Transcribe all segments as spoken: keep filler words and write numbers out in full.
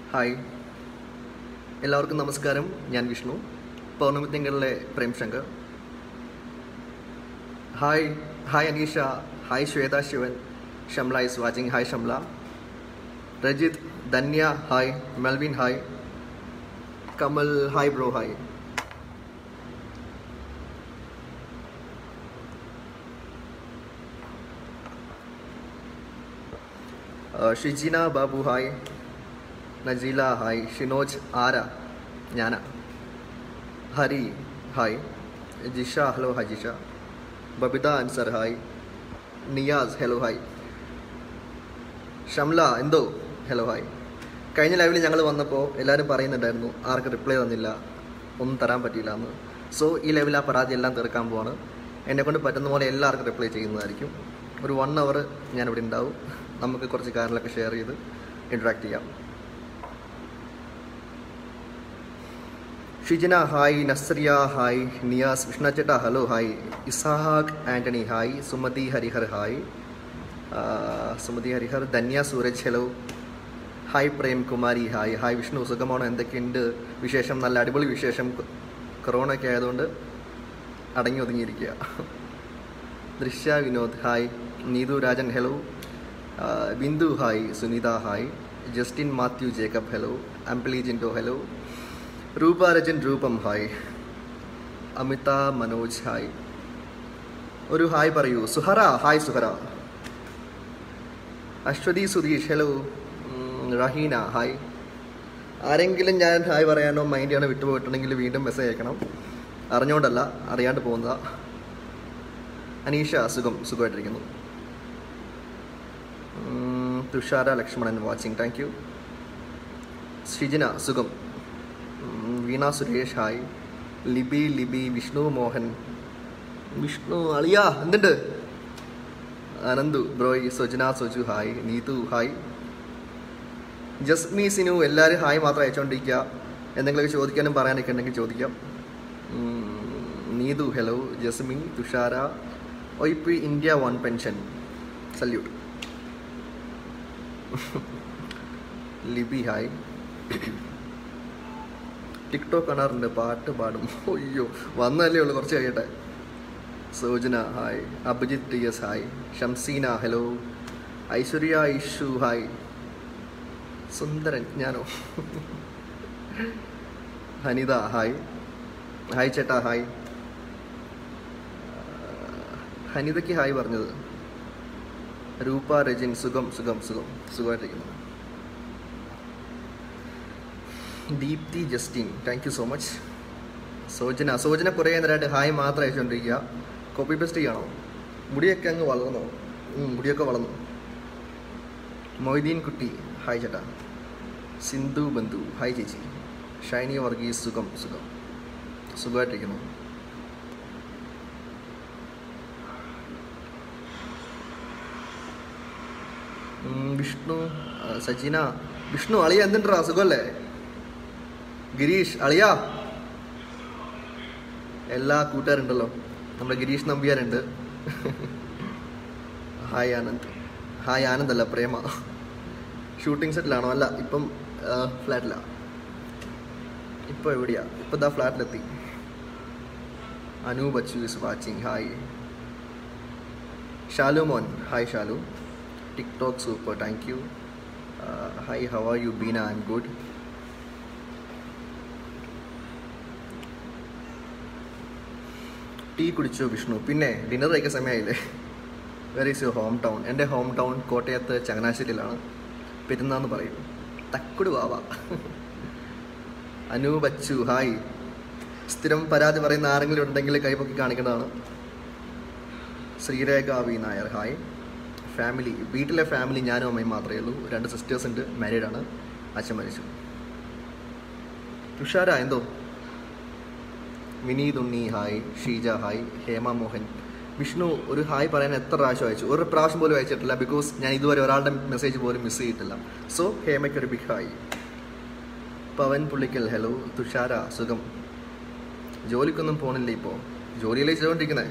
Hi, എല്ലാവർക്കും നമസ്കാരം. ഞാൻ വിഷ്ണു, പൗർണമിത്തിങ്കളിലെ Prem Shankar. Hi hi Aneesha, hi Shweta Shivan. Shamla is watching. Hi Shamla. Rajith, Dhanya hi. Melvin hi. Kamal hi bro hi. Shijina Babu hi. Najeela hi. Shinoj ആര ഞാന. Hari hi. Jisha hello hi Jisha. Babitha Ansar hi. Niyas hello hi. Shamla എന്തോ ഹലോ ഹായ്. കഴിഞ്ഞ ലൈവിൽ ഞങ്ങൾ വന്നപ്പോൾ എല്ലാവരും പറയുന്നുണ്ടായിരുന്നു ആർക്ക് റിപ്ലൈ തന്നില്ല, ഒന്നും തരാൻ പറ്റിയില്ല എന്ന്. സോ ഈ ലൈവിൽ ആ പരാതി എല്ലാം തീർക്കാൻ പോവാണ്. എന്നെക്കൊണ്ട് പറ്റുന്ന പോലെ എല്ലാവർക്കും റിപ്ലൈ ചെയ്യുന്നതായിരിക്കും. ഒരു വൺ അവർ ഞാനിവിടെ ഉണ്ടാവും. നമുക്ക് കുറച്ച് കാര്യങ്ങളൊക്കെ ഷെയർ ചെയ്ത് ഇൻട്രാക്ട് ചെയ്യാം. ഷിജിന ഹായ്. നസ്രിയ ഹായ്. നിയാസ് വിഷ്ണുചേട്ട hello hi. Ishaq Antony hi. Sumathi Harihar hi. Sumathi Harihar. Dhanya Sooraj hello hi. Prem Kumari hi. Hi Vishnu, സുഖമാണോ? എന്തൊക്കെയുണ്ട് വിശേഷം? നല്ല അടിപൊളി വിശേഷം. കൊറോണ ഒക്കെ ആയതുകൊണ്ട് അടങ്ങി ഒതുങ്ങിയിരിക്കുക. Drishya Vinod hi. Neethu Rajan hello. Bindu hi. Sunitha hi. Justin Mathew Jacob hello. അംപ്ലി ജിൻഡോ ഹലോ. രൂപ രജൻ രൂപം ഹായ്. അമിത മനോജ് ഹായ്. ഒരു ഹായ് പറയൂ. Suhara hi. Suhara. Aswathi Sudheesh hello. Raheena hi. ആരെങ്കിലും ഞാൻ ഹായ് പറയാനോ മൈൻഡ് ചെയ്യാനോ വിട്ടുപോയിട്ടുണ്ടെങ്കിൽ വീണ്ടും മെസ്സേജ് അയക്കണം. അറിഞ്ഞുകൊണ്ടല്ല, അറിയാണ്ട് പോകുന്നതാ. അനീഷ സുഖം, സുഖമായിട്ടിരിക്കുന്നു. Thushara Lakshmanan watching, thank you. Sreejina സുഖം. വീണ സുരേഷ് ഹായ്. ലിബി ലിബി. വിഷ്ണു മോഹൻ. വിഷ്ണു അളിയ എന്തുണ്ട്? Ananthu bro. Sujana Suju hi. Neethu hi. Jasmi Sinu. എല്ലാവരും ഹായ് മാത്രം അയച്ചുകൊണ്ടിരിക്കുക. എന്തെങ്കിലുമൊക്കെ ചോദിക്കാനും പറയാനൊക്കെ ഉണ്ടെങ്കിൽ ചോദിക്കാം. Neethu hello. Jasmi. Thushara. O P India one pension salute. Libi hi. TikTok കാണാറുണ്ട്, പാട്ട് പാടും. അയ്യോ വന്നല്ലേ ഉള്ളൂ, കുറച്ച് കഴിയട്ടെ. Sojana hi. Abhijith T S hi. Shamseena hello. Aishwarya issue hi. സുന്ദരൻ ഞാനോ? ഹനിത ഹായ്. ഹായ് ചേട്ടാ ഹായ്. ഹനിതയ്ക്ക് ഹായ് പറഞ്ഞത്. രൂപ രജിൻ സുഖം സുഖം സുഖം സുഖമായിട്ടിരിക്കുന്നു. Deepthi Justin thank you so much. Sojana Sojana കുറേ നേരമായിട്ട് ഹായ് മാത്രം അയച്ചുകൊണ്ടിരിക്കുക. കോപ്പി പേസ്റ്റ് ചെയ്യണോ? മുടിയൊക്കെ അങ്ങ് വളർന്നോ? മുടിയൊക്കെ വളർന്നു. മൊയ്തീൻ കുട്ടി ഹായ് ചേട്ടാ. സിന്ധു ബന്ധു ഹായ് ചേച്ചി. ഷൈനി വർഗീസ് സുഖം സുഖം സുഖമായിട്ടിരിക്കുന്നു. വിഷ്ണു സജിന. വിഷ്ണു അളിയ എന്തുണ്ടാ? സുഖമല്ലേ? ഗിരീഷ് അളിയ. എല്ലാ കൂട്ടുകാരുണ്ടല്ലോ. നമ്മുടെ ഗിരീഷ് നമ്പ്യാരുണ്ട്. ഹായ് ആനന്ദ്. ഹായ് ആനന്ദ് അല്ല, പ്രേമ. ഷൂട്ടിംഗ് സെറ്റിലാണോ? അല്ല, ഇപ്പം ഫ്ലാറ്റിലാ. ഇപ്പോൾ എവിടെയാ? ഇപ്പം ദാ ഫ്ലാറ്റിലെത്തി. Anu Bachu is watching. Hi. Shalu മോൻ hi. Shalu. TikTok super, thank you. Hi, how are you? Beena I M good. Tea കുടിച്ചോ വിഷ്ണു? പിന്നെ ഡിന്നർ കഴിക്കാൻ സമയമായില്ലേ? Where is your home town? എൻ്റെ ഹോം ടൗൺ കോട്ടയത്ത് ചങ്ങനാശ്ശേരിയിലാണ്. പെരുന്നാന്ന് പറയും. തക്കുടു വാവ. അനു ബച്ചു ഹായ്. സ്ഥിരം പരാതി പറയുന്ന ആരെങ്കിലും ഉണ്ടെങ്കിൽ കൈപൊക്കി കാണിക്കേണ്ടതാണ്. Sreerekha V Nair hi. Family, വീട്ടിലെ ഫാമിലി ഞാനും അമ്മയും മാത്രമേ ഉള്ളൂ. രണ്ട് സിസ്റ്റേഴ്സ് ഉണ്ട്, മാരീഡാണ്. അച്ഛൻ മരിച്ചു. തുഷാര എന്തോ? വിനീത് ഉണ്ണി ഹായ്. ഷീജ ഹായ്. ഹേമ മോഹൻ. വിഷ്ണു ഒരു ഹായ് പറയാൻ എത്ര പ്രാവശ്യം അയച്ചു? ഒരു പ്രാവശ്യം പോലും അയച്ചിട്ടില്ല. ബിക്കോസ് ഞാൻ ഇതുവരെ ഒരാളുടെ മെസ്സേജ് പോലും മിസ് ചെയ്തിട്ടില്ല. സോ ഹേമയ്ക്ക് ഒരു big hi. Pavan Pullikkal hello. Thushara സുഖം. ജോലിക്കൊന്നും പോണില്ല ഇപ്പോൾ? ജോലിയിലേ ചെയ്തുകൊണ്ടിരിക്കുന്നത്.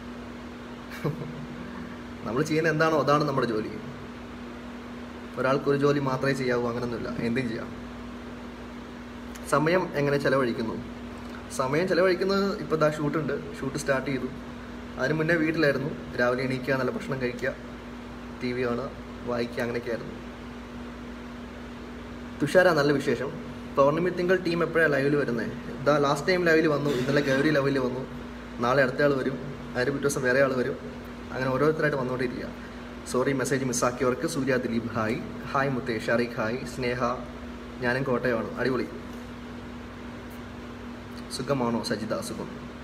നമ്മൾ ചെയ്യുന്ന എന്താണോ അതാണ് നമ്മുടെ ജോലി. ഒരാൾക്കൊരു ജോലി മാത്രമേ ചെയ്യാവൂ അങ്ങനൊന്നുമില്ല, എന്തും ചെയ്യാം. സമയം എങ്ങനെ ചിലവഴിക്കുന്നു? സമയം ചിലവഴിക്കുന്നത് ഇപ്പോൾ ദാ ഷൂട്ടുണ്ട്, ഷൂട്ട് സ്റ്റാർട്ട് ചെയ്തു. അതിന് മുന്നേ വീട്ടിലായിരുന്നു. രാവിലെ എണീക്കുക, നല്ല ഭക്ഷണം കഴിക്കുക, ടി വി കാണുക, വായിക്കുക, അങ്ങനെയൊക്കെയായിരുന്നു. തുഷാര, നല്ല വിശേഷം. പൗർണമി തിങ്കൾ ടീം എപ്പോഴാണ് ലൈവിൽ വരുന്നത്? ഇതാ ലാസ്റ്റ് ടൈം ലൈവിൽ വന്നു, ഇന്നലെ ഗൗരി ലൈവിൽ വന്നു, നാളെ അടുത്ത ആൾ വരും, അതിന് പിറ്റേ ദിവസം വേറെ ആൾ വരും, അങ്ങനെ ഓരോരുത്തരായിട്ട് വന്നുകൊണ്ടിരിക്കുക. സോറി മെസ്സേജ് മിസ്സാക്കിയവർക്ക്. Surya Dileep hi. Hi Muthesh. Shariq hi. Sneha, ഞാനും കോട്ടയമാണ്. അടിപൊളി. സുഖമാണോ സജിത? സുഖം.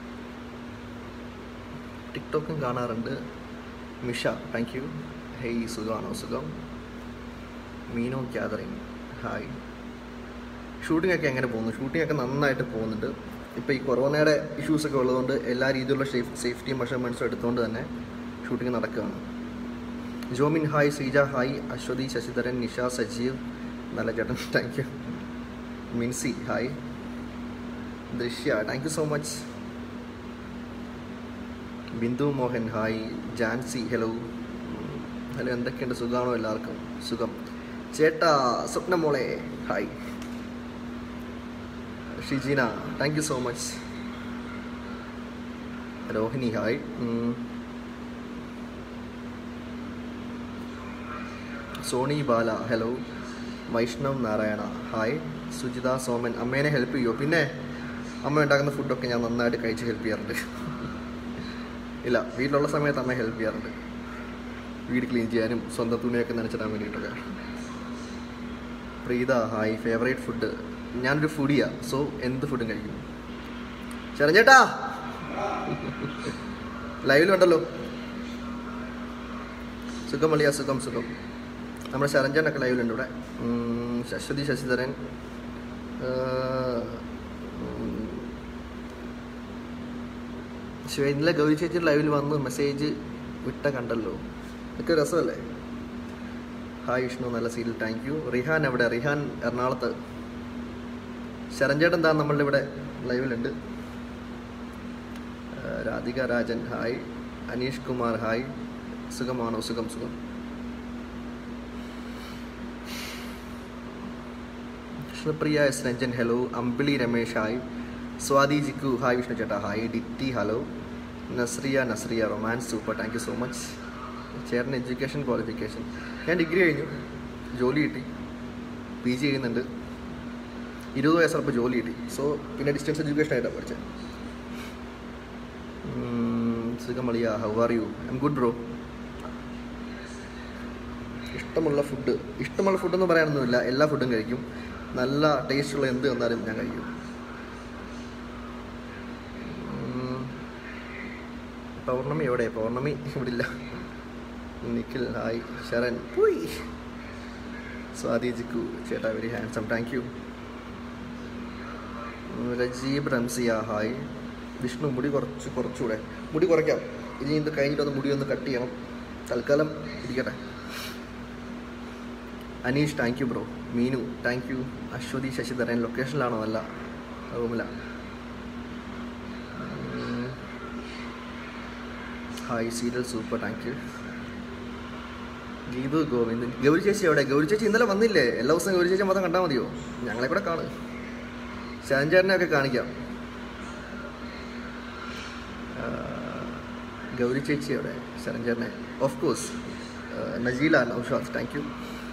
ടിക്ടോക്കും കാണാറുണ്ട്. Misha, thank you. ഹേയ്, സുഖമാണോ? സുഖം. മീനോ ഗ്യാതറിങ് ഹായ്. ഷൂട്ടിംഗ് ഒക്കെ എങ്ങനെ പോകുന്നു? ഷൂട്ടിംഗ് ഒക്കെ നന്നായിട്ട് പോകുന്നുണ്ട്. ഇപ്പോൾ ഈ കൊറോണയുടെ ഇഷ്യൂസൊക്കെ ഉള്ളതുകൊണ്ട് എല്ലാ രീതിയിലുള്ള സേഫ് സേഫ്റ്റി മെഷർമെൻറ്റ്സും എടുത്തുകൊണ്ട് തന്നെ ഷൂട്ടിംഗ് നടക്കുകയാണ്. ജോമിൻ ഹായ്. ശ്രീജ ഹായ്. അശ്വതി, ശശിധരൻ, നിഷ, സജീവ്, നല്ല ചേട്ടൻ, thank you. Minsi hi. Drishya, thank you so much. Bindu Mohan hi. Jancy hello. Hello, എന്തൊക്കെയുണ്ട്? സുഖമാണോ എല്ലാവർക്കും? സുഖം. ചേട്ടാ സ്വപ്നമോളെ hi. Shijeena, thank you so much. Rohini hi. Soni Bala hello. Vaishnav Narayana hi. Sujitha Soman, അമ്മേനെ ഹെൽപ്പ് ചെയ്യുമോ? പിന്നെ അമ്മ ഉണ്ടാക്കുന്ന ഫുഡൊക്കെ ഞാൻ നന്നായിട്ട് കഴിച്ച് ഹെൽപ്പ് ചെയ്യാറുണ്ട്. ഇല്ല, വീട്ടിലുള്ള സമയത്ത് അമ്മ ഹെൽപ്പ് ചെയ്യാറുണ്ട്, വീട് ക്ലീൻ ചെയ്യാനും സ്വന്തം തുണിയൊക്കെ നനച്ചിടാൻ വേണ്ടിയിട്ടൊക്കെ. പ്രീത ഹായ്. Favourite food? ഞാനൊരു ഫുഡിയാ, സോ എന്ത് ഫുഡും കഴിക്കും. ശരൺചേട്ടാ ലൈവിലുണ്ടല്ലോ. സുഖം അളിയ, സുഖം സുഖം. നമ്മുടെ ശരൺചേട്ടനൊക്കെ ലൈവിലുണ്ട് ഇവിടെ. അശ്വതി, ശശിധരൻ, ശിവ, ഇന്നലെ ഗൗരി ചേച്ചി ലൈവിൽ വന്ന് മെസ്സേജ് വിട്ട കണ്ടല്ലോ, ഇതൊക്കെ രസമല്ലേ? ഹായ് വിഷ്ണു, നല്ല സീരിയൽ, താങ്ക് യു. റിഹാൻ എവിടെ? റിഹാൻ എറണാകുളത്ത്. ശരൺചേട്ടൻ എന്താ നമ്മളുടെ ഇവിടെ ലൈവിലുണ്ട്. രാധിക രാജൻ ഹായ്. അനീഷ് കുമാർ ഹായ്. സുഖമാണോ? സുഖം സുഖം. Krishnapriya S Ranjan hello. Ambili Ramesh hi. Swathi Jikku hi. Vishnu ചേട്ടാ hi. Ditty hello. Nasriya Nasriya romance super, thank you so much. ചേട്ടൻ എഡ്യൂക്കേഷൻ ക്വാളിഫിക്കേഷൻ? ഞാൻ ഡിഗ്രി കഴിഞ്ഞു, ജോലി കിട്ടി, പി ജി ചെയ്യുന്നുണ്ട്. ഇരുപത് വയസ്സുള്ളപ്പോൾ ജോലി കിട്ടി, സോ പിന്നെ ഡിസ്റ്റൻസ് എഡ്യൂക്കേഷൻ ആയിട്ടാണ് പഠിച്ചത്. സുഖമളിയ, how are you? I M good bro. ഇഷ്ടമുള്ള ഫുഡ്? ഇഷ്ടമുള്ള ഫുഡെന്ന് പറയാനൊന്നുമില്ല, എല്ലാ ഫുഡും കഴിക്കും. നല്ല ടേസ്റ്റുള്ള എന്ത് വന്നാലും ഞാൻ കഴിക്കും. പൗർണമി എവിടെ? പൗർണമി ഇവിടെ ഇല്ല. നിഖിൽ ഹായ്. ശരൺ പോയി. സ്വാതി ജിക്കു ചേട്ടാ very handsome, thank you. Rajeeb Ramsiya hi. Vishnu, മുടി കുറച്ച് കുറച്ചുകൂടെ? മുടി കുറയ്ക്കാം, ഇനി ഇത് കഴിഞ്ഞിട്ടൊന്ന് മുടി ഒന്ന് കട്ട് ചെയ്യണം, തൽക്കാലം ഇരിക്കട്ടെ. Aneesh thank you bro. Meenu thank you. Aswathi Sasidharan ലൊക്കേഷനിലാണോ? അല്ല, റൂമിലാണ്. Hi, serial super, thank you. Geethu Govindan. Gowri ചേച്ചി എവിടെ? ഗൗരി ചേച്ചി ഇന്നലെ വന്നില്ലേ? എല്ലാ ദിവസവും ഗൗരി ചേച്ചി മൊത്തം കണ്ടാൽ മതിയോ? ഞങ്ങളെ കൂടെ കാണും, ശരൺചേട്ടനെയൊക്കെ കാണിക്കാം. ഗൗരി ചേച്ചി എവിടെ? ശരൺചേട്ടനെ of course. Najeela Naushad thank you.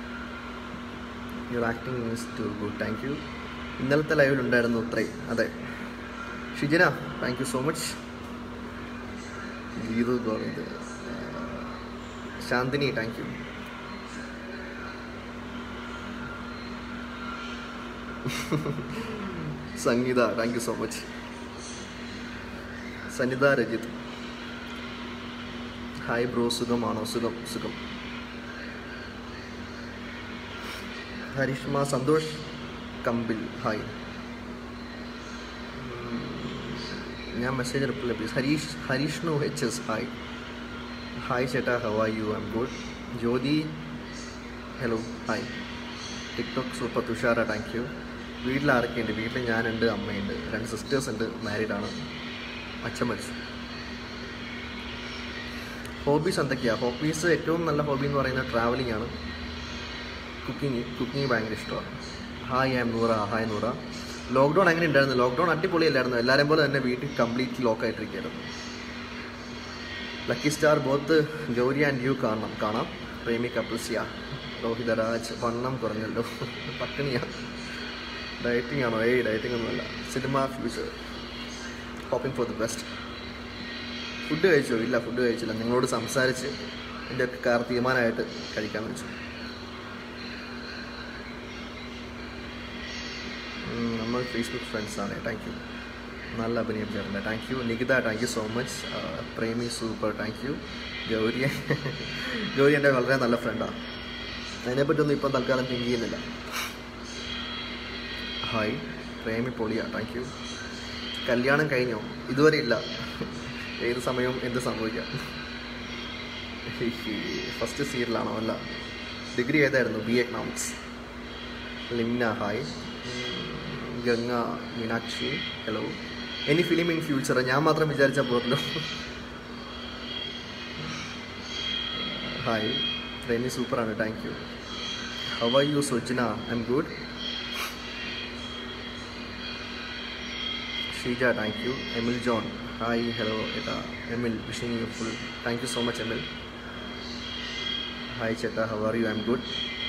Your acting is too good, thank you. ഇന്നലത്തെ ലൈവിലുണ്ടായിരുന്നു അത്രേ. അതെ. Shijina thank you so much. Geethu Govind. Shanthini thank you. Sangeetha thank you so much. Sanitha Rajith hi bro. സുഖമാണോ? സുഖം സുഖം. ഹരിഷ്മ സന്തോഷ് കമ്പിൽ ഹായ്. ഞാൻ message reply please. Harish Harishnu H S hi. Hi ചേട്ടാ, how are you? I M good. Jyothi hello hi. TikTok super. Thushara thank you. വീട്ടിൽ ആരൊക്കെയുണ്ട്? വീട്ടിൽ ഞാനുണ്ട്, അമ്മയുണ്ട്, രണ്ട് സിസ്റ്റേഴ്സ് ഉണ്ട്, മാരീഡാണ്, അച്ഛൻ മരിച്ചു. ഹോബീസ് എന്തൊക്കെയാണ്? ഹോബീസ് ഏറ്റവും നല്ല ഹോബി എന്ന് പറയുന്നത് ട്രാവലിംഗ് ആണ്. കുക്കിംഗ് കുക്കിംഗ് ഭയങ്കര ഇഷ്ടമാണ്. Hi, I am Noora. Hi Noora. Lockdown എങ്ങനെ ഉണ്ടായിരുന്നു? ലോക്ക്ഡൗൺ അടിപൊളിയല്ലായിരുന്നു. എല്ലാവരെയും പോലെ തന്നെ വീട്ടിൽ കംപ്ലീറ്റ് ലോക്കായിട്ടിരിക്കുകയായിരുന്നു. Lucky star both Gowri and you കാണണം കാണാം. പ്രേമി കപ്പിൾസിയ രോഹിതരാജ് വണ്ണം കുറഞ്ഞല്ലോ, പട്ടിണിയാ, ഡയറ്റിംഗ് ആണോ? ഏയ് ഡയറ്റിംഗ് ഒന്നുമല്ല. Cinema future hoping for the best. Food കഴിച്ചോ? ഇല്ല, ഫുഡ് കഴിച്ചില്ല. നിങ്ങളോട് സംസാരിച്ച് എൻ്റെ ഒക്കെ കാർ തീരുമാനമായിട്ട് കഴിക്കാൻ വെച്ചു. നമ്മൾ ഫേസ്ബുക്ക് ഫ്രണ്ട്സാണ്. Thank you. നല്ല അഭിനയം ചേർന്ന് thank you. Nikitha thank you so much. Premi super thank you. Gowri Gowri എൻ്റെ വളരെ നല്ല ഫ്രണ്ടാണ്. അതിനെപ്പറ്റൊന്നും ഇപ്പം തൽക്കാലം തിങ്ക് ചെയ്യുന്നില്ല. ഹായ് പ്രേമി പൊളിയാ താങ്ക് യു. കല്യാണം കഴിഞ്ഞോ? ഇതുവരെ ഇല്ല. ഏത് സമയവും എന്ത് സംഭവിക്കാം. ഫസ്റ്റ് സീരിയലാണോ? അല്ല, ഡിഗ്രി ഏതായിരുന്നു? B economics. Limna hi. Ganga Meenakshi hello. Any film in future? ഞാൻ മാത്രം വിചാരിച്ചാൽ പോരല്ലോ. ഹായ് പ്രേമി സൂപ്പറാണ് thank you. How are you Sujna? I M good. Sheeja thank you. Emil John hi hello ഏട്ടാ. Emil wishing you full thank you so much Emil. Hi ചേട്ടാ how are you? I M good.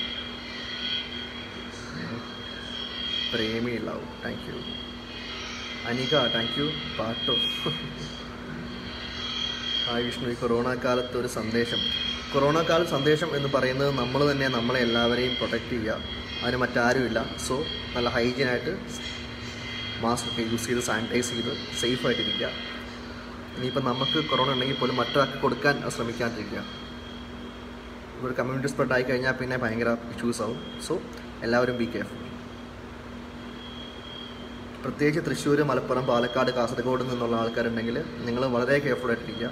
Premi love thank you. Anika thank you. പാട്ടോ hi Vishnu. ഈ corona കാലത്ത് ഒരു സന്ദേശം. Corona കാല സന്ദേശം എന്ന് പറയുന്നത് നമ്മൾ തന്നെ നമ്മളെ എല്ലാവരെയും പ്രൊട്ടക്റ്റ് ചെയ്യുക. അതിന് മറ്റാരുമില്ല. സോ നല്ല ഹൈജീനായിട്ട് മാസ്ക് ഒക്കെ യൂസ് ചെയ്ത് സാനിറ്റൈസ് ചെയ്ത് സേഫായിട്ടിരിക്കുക. ഇനിയിപ്പോൾ നമുക്ക് കൊറോണ ഉണ്ടെങ്കിൽ പോലും മറ്റൊരാൾക്ക് കൊടുക്കാൻ ശ്രമിക്കാണ്ടിരിക്കുക. ഒരു കമ്മ്യൂണിറ്റി സ്പ്രെഡ് ആയി കഴിഞ്ഞാൽ പിന്നെ ഭയങ്കര ഇഷ്യൂസ് ആവും. സോ എല്ലാവരും ബി കെയർഫുൾ. പ്രത്യേകിച്ച് തൃശ്ശൂർ, മലപ്പുറം, പാലക്കാട്, കാസർഗോഡ് നിന്നുള്ള ആൾക്കാരുണ്ടെങ്കിൽ നിങ്ങൾ വളരെ കെയർഫുൾ ആയിട്ടിരിക്കുക.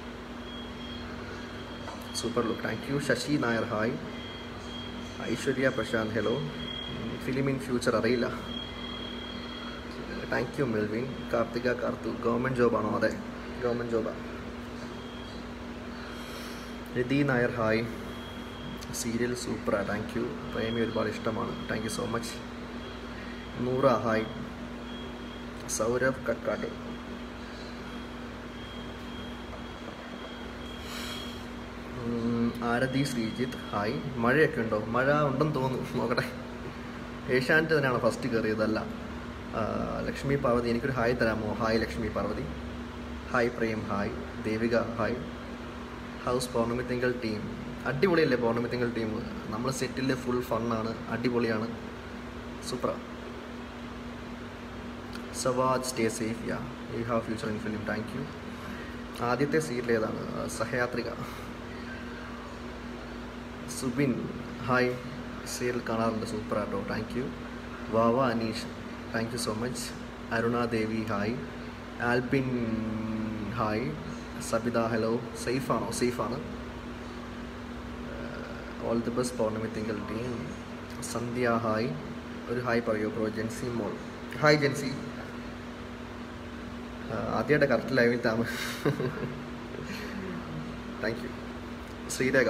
Super look thank you. Sasi Nair hi. Aishwarya Prashanth hello. Film in future അറിയില്ല. താങ്ക് യു മെൽവിൻ. കാർത്തിക കാർത്തു ഗവൺമെൻറ് ജോബാണോ? അതെ ഗവൺമെൻറ് ജോബാണ്. രതി നായർ ഹായ്. സീരിയൽ സൂപ്പറാണ് താങ്ക് യു. പ്രേമി ഒരുപാട് ഇഷ്ടമാണ് thank you so much. Noora hi. Sourabh Kakkad Arathi Sreejith hi. മഴയൊക്കെ ഉണ്ടോ? മഴ ഉണ്ടെന്ന് തോന്നുന്നു, നോക്കട്ടെ. ഏഷ്യാനെറ്റ് തന്നെയാണ് ഫസ്റ്റ് കയറിയതല്ല. ലക്ഷ്മി പാർവതി എനിക്കൊരു ഹായ് തരാമോ? Hi Lakshmi Parvathi. Hi Prem hi. Devika hi. House Pournami Thinkal team അടിപൊളിയല്ലേ? പൗർണമി തിങ്കൾ ടീം നമ്മൾ സെറ്റിൽ ഫുൾ ഫണ്ണാണ്, അടിപൊളിയാണ്, സൂപ്പറാണ്. Sawad stay safe yeah you have future in film thank you. ആദ്യത്തെ സീരിയൽ ഏതാണ്? സഹയാത്രിക. സുബിൻ ഹായ്. സീരിയൽ കാണാറുണ്ട്, സൂപ്പറാട്ടോ താങ്ക് യു. വാവ Aneesh thank you so much. Arunadevi hi. Albin hi. Sabitha hello. സേഫാണോ? സേഫാണ്. All the best Pournami Thinkal team. Sandhya hi. ഒരു ഹായ് പറയൂ ബ്രോ. ജെൻസി മോൾ ഹായ്. ജെൻസി ആദ്യമായിട്ട് കറക്റ്റ് ലൈവിൽ താമ thank you. Sreerekha.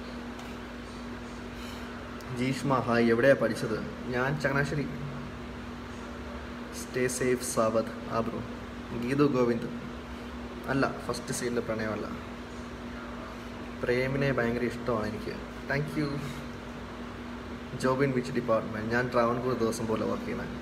Jeeshma hi. എവിടെയാണ് പഠിച്ചത്? ഞാൻ ചങ്ങനാശ്ശേരി. Stay safe സാവധ്. ആ ബ്രോ. ഗീതു ഗോവിന്ദ് അല്ല, ഫസ്റ്റ് സീനിൽ പ്രണയമല്ല. പ്രേമിനെ ഭയങ്കര ഇഷ്ടമാണ് എനിക്ക് thank you. Job in which department? ഞാൻ ട്രാവൻകൂർ ദിവസം പോലെ വർക്ക് ചെയ്യുന്നത്.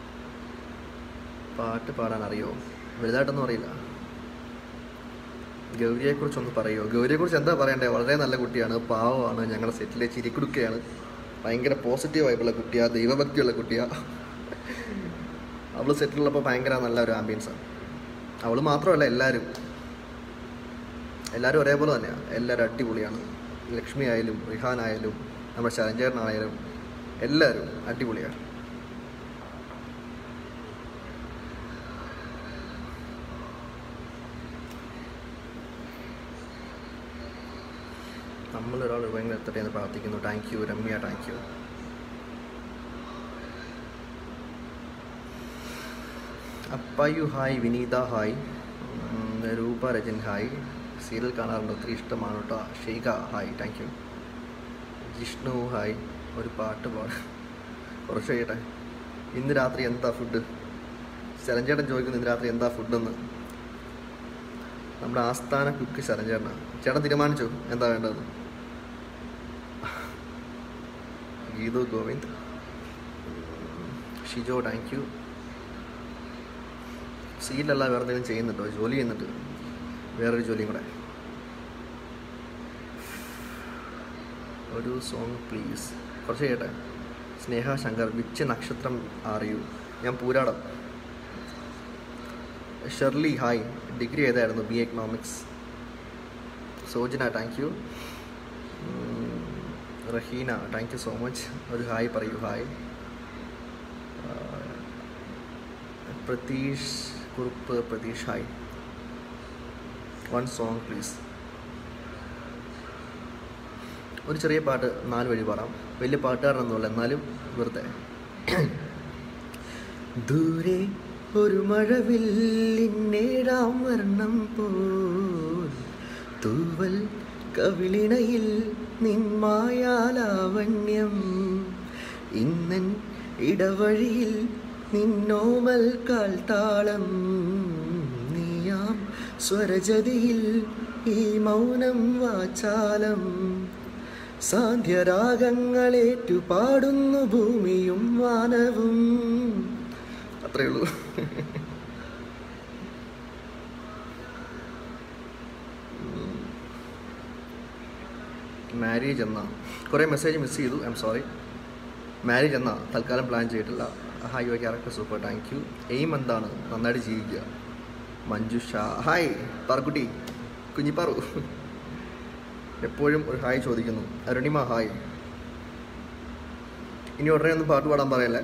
പാട്ട് പാടാൻ അറിയോ? വലുതായിട്ടൊന്നും അറിയില്ല. ഗൗരിയെക്കുറിച്ചൊന്ന് പറയുമോ? ഗൗരിയെക്കുറിച്ച് എന്താ പറയണ്ടേ? വളരെ നല്ല കുട്ടിയാണ്, പാവമാണ്, ഞങ്ങളുടെ സെറ്റിലെ ചിരിക്കുടുക്കയാണ്, ഭയങ്കര പോസിറ്റീവ് ആയിട്ടുള്ള കുട്ടിയാണ്, ദൈവഭക്തിയുള്ള കുട്ടിയാണ്. അവൾ സെറ്റിലുള്ളപ്പോൾ ഭയങ്കര നല്ല ഒരു ആംബിയൻസാണ്. അവൾ മാത്രമല്ല, എല്ലാവരും എല്ലാവരും ഒരേപോലെ തന്നെയാണ്. എല്ലാവരും അടിപൊളിയാണ്. ലക്ഷ്മി ആയാലും റിഹാൻ ആയാലും നമ്മുടെ ശരൺചേട്ടനായാലും എല്ലാവരും അടിപൊളിയാണ്. നമ്മളൊരാൾ ഭയങ്കര എത്തട്ടെ എന്ന് പ്രാർത്ഥിക്കുന്നു. Thank you Ramya. Thank you. Appayu hi. Vineetha hi. Roopa Rajan hi. Serial കാണാറുണ്ട്, ഒത്തിരി ഇഷ്ടമാണ് കേട്ടോ. Sheikha hi. Thank you. Jishnu hi. ഒരു പാട്ട് പാട് കുറച്ച് കഴിയട്ടെ. ഇന്ന് രാത്രി എന്താ ഫുഡ്? ശരൺചേട്ടൻ ചോദിക്കുന്നു ഇന്ന് രാത്രി എന്താ ഫുഡെന്ന്. നമ്മുടെ ആസ്ഥാന കുക്ക് ശരൺചേട്ടനാണ്. ചേട്ടൻ തീരുമാനിച്ചു എന്താ വേണ്ടതെന്ന്? Geethu Govind, Shijo thank you. സീലല്ല വേറെ എന്തെങ്കിലും ചെയ്യുന്നുണ്ടോ? ജോലി ചെയ്യുന്നുണ്ട്, വേറൊരു ജോലിയും കൂടെ. ഒരു സോങ് പ്ലീസ്. കുറച്ച് കേട്ടെ. സ്നേഹ ശങ്കർ, വിച്ച് നക്ഷത്രം അറിയൂ? ഞാൻ പൂരാടം. ഷെർലി ഹായ്, ഡിഗ്രി ഏതായിരുന്നു? B economics. Sojana thank you. Raheena thank you so much. ഒരു ഹായ് പറയൂ. Hi. Pratheesh Kurup, Pratheesh hi. One song please. ഒരു ചെറിയ പാട്ട് നാല് വഴി പാടാം. വലിയ പാട്ടുകാരനൊന്നുമല്ല, എന്നാലും വെറുതെ. ദൂരെ ഒരു മഴവില്ലിന്നേഴാം വർണ്ണം പോൽ തൂവൽ കവിളിണയിൽ നിന്മായാലാവണ്യം ഇന്നൻ ഇടവഴിയിൽ നിന്നോമൽ കാൽത്താളം നീയാം സ്വരജതിയിൽ ഈ മൗനം വാചാലം സാന്ധ്യരാഗങ്ങളേറ്റു പാടുന്നു ഭൂമിയും വാനവും. അത്രയേ ഉള്ളൂ. മാരേജ് എന്നാ? കുറേ മെസ്സേജ് മിസ് ചെയ്തു, ഐ എം സോറി. മാരേജ് എന്നാ തൽക്കാലം പ്ലാൻ ചെയ്തിട്ടില്ല. Hi, your character super, thank you. Aim എന്താണ്? നന്നായിട്ട് ജീവിക്കുക. മഞ്ജുഷ ഹായ്. പാർക്കുട്ടി, കുഞ്ഞിപ്പാറു എപ്പോഴും ഒരു ഹായ് ചോദിക്കുന്നു. അരുണിമ ഹായ്. ഇനി ഉടനെ ഒന്നും പാട്ട് പാടാൻ പറയല്ലേ.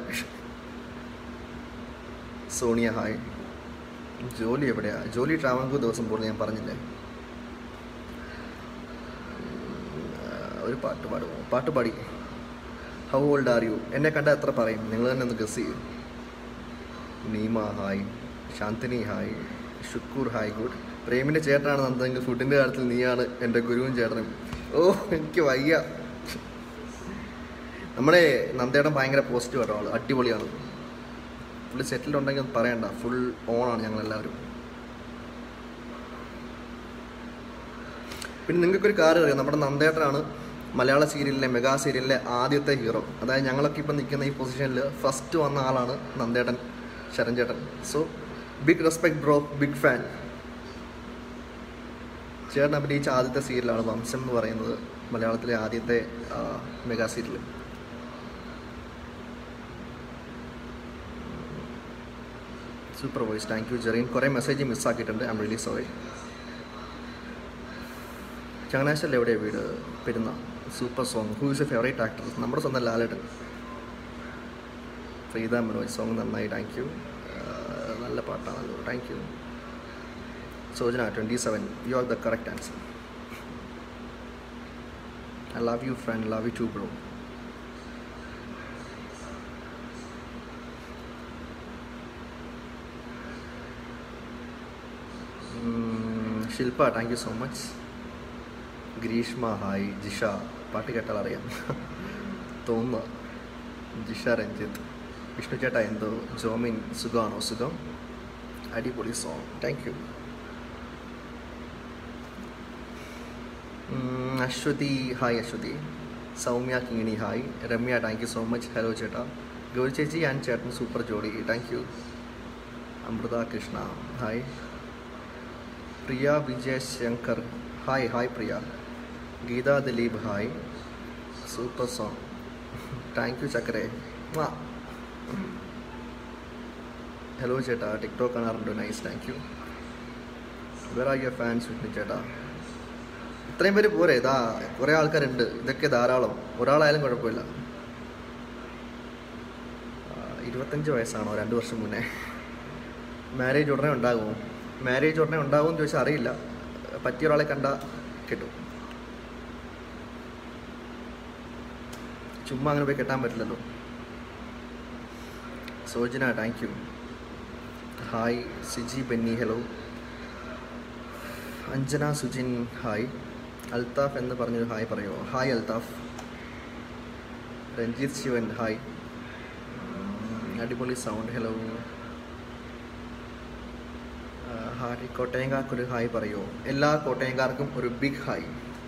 സോണിയ ഹായ്. ജോലി എവിടെയാ? ജോലി ട്രാവൻകൂർ ദിവസം പോകുന്നത് ഞാൻ പറഞ്ഞില്ലേ. ഒരു പാട്ട് പാടുമോ? പാട്ട് പാടി. How old are you? എന്നെ കണ്ടാൽ എത്ര പറയും? നിങ്ങൾ തന്നെ ഒന്ന് ഗസ് ചെയ്യും. Neema hi. Shanthini hi. Shukoor hi. Good. പ്രേമിൻ്റെ ചേട്ടനാണ് നന്ദെങ്കിൽ ഫുഡിൻ്റെ കാര്യത്തിൽ നീയാണ് എൻ്റെ ഗുരുവും ചേട്ടനും. ഓ എനിക്ക് വയ്യ. നമ്മുടെ നന്ദേട്ടൻ ഭയങ്കര പോസിറ്റീവ് ആട്ടോ, ആൾ അടിപൊളിയാണ്. ഫുള്ള് സെറ്റിൽഡ് ഉണ്ടെങ്കിൽ പറയണ്ട, ഫുൾ ഓണാണ് ഞങ്ങളെല്ലാവരും. പിന്നെ നിങ്ങൾക്കൊരു കാര്യം അറിയാം, നമ്മുടെ നന്ദേട്ടനാണ് മലയാള സീരിയലിലെ മെഗാ സീരിയലിലെ ആദ്യത്തെ ഹീറോ. അതായത് ഞങ്ങളൊക്കെ ഇപ്പം നിൽക്കുന്ന ഈ പൊസിഷനിൽ ഫസ്റ്റ് വന്ന ആളാണ് നന്ദേട്ടൻ, ശരൺചേട്ടൻ. So big respect bro, big fan. ചേട്ടൻ അഭിനയിച്ച ആദ്യത്തെ സീരിയലാണ് വംശം എന്ന് പറയുന്നത്, മലയാളത്തിലെ ആദ്യത്തെ mega serial. Super voice, thank you Jereen. കുറേ മെസ്സേജ് മിസ്സാക്കിയിട്ടുണ്ട്, ഐ എം റിയലി സോറി. ചങ്ങനാശ്ശേരിയിൽ എവിടെയാണ് വീട്? Perunna. Super song. Who is a favourite actor? നമ്മുടെ സ്വന്തം ലാലേട്ടൻ. ഫ്രീത മനോജ്, സോങ് നന്നായി, താങ്ക് യു. നല്ല പാട്ടാണല്ലോ, thank you. Sojana twenty seven, you are the correct answer. I love U front, love you too bro. Shilpa thank you so much. Greeshma hi. Jisha, പാട്ട് കേട്ടാൽ അറിയാം തോന്നുക. ജിഷ രഞ്ജിത്ത്. വിഷ്ണു ചേട്ടാ എന്തോ? ജോമിൻ സുഖമാണോ? സുഖം, അടിപൊളി song, thank you. Aswathy hi. Aswathy. Soumya Kingini hi. Ramya thank you so much. Hello ചേട്ടാ. ഗൗരി ചേച്ചി ആൻഡ് ചേട്ടൻ സൂപ്പർ ജോഡി, thank you. Amrutha Krishna hi. Priya Vijayashankar hi. Hi Priya. Geetha Dileep hi. Super song, thank you ചക്കരെ. ഹലോ ചേട്ടാ, ടിക്ടോക്ക് കാണാറുണ്ട്, nice, thank you. Where are your fans? Vishnu ചേട്ടാ. ഇത്രയും പേര് പോരെ? ഇതാ കുറേ ആൾക്കാരുണ്ട്, ഇതൊക്കെ ധാരാളം. ഒരാളായാലും കുഴപ്പമില്ല. ഇരുപത്തഞ്ച് വയസ്സാണോ? രണ്ട് വർഷം മുന്നേ. മാരേജ് ഉടനെ ഉണ്ടാകുമോ? മാരേജ് ഉടനെ ഉണ്ടാകുമെന്ന് ചോദിച്ചാൽ അറിയില്ല. പറ്റിയ ഒരാളെ കണ്ടാൽ കിട്ടും. ചുമ്മാ അങ്ങനെ പോയി കെട്ടാൻ പറ്റില്ലല്ലോ. Sojana thank you. Hi. Siji Benny hello. Anjana Sujin hi. Althaf എന്ന് പറഞ്ഞൊരു ഹായ് പറയുമോ? ഹായ് അൽത്താഫ്. രഞ്ജിത്ത് ശിവൻ ഹായ്. അടിപൊളി സൗണ്ട്. Hello hi. കോട്ടയംകാർക്കൊരു ഹായ് പറയുമോ? എല്ലാ കോട്ടയംകാർക്കും ഒരു big hi.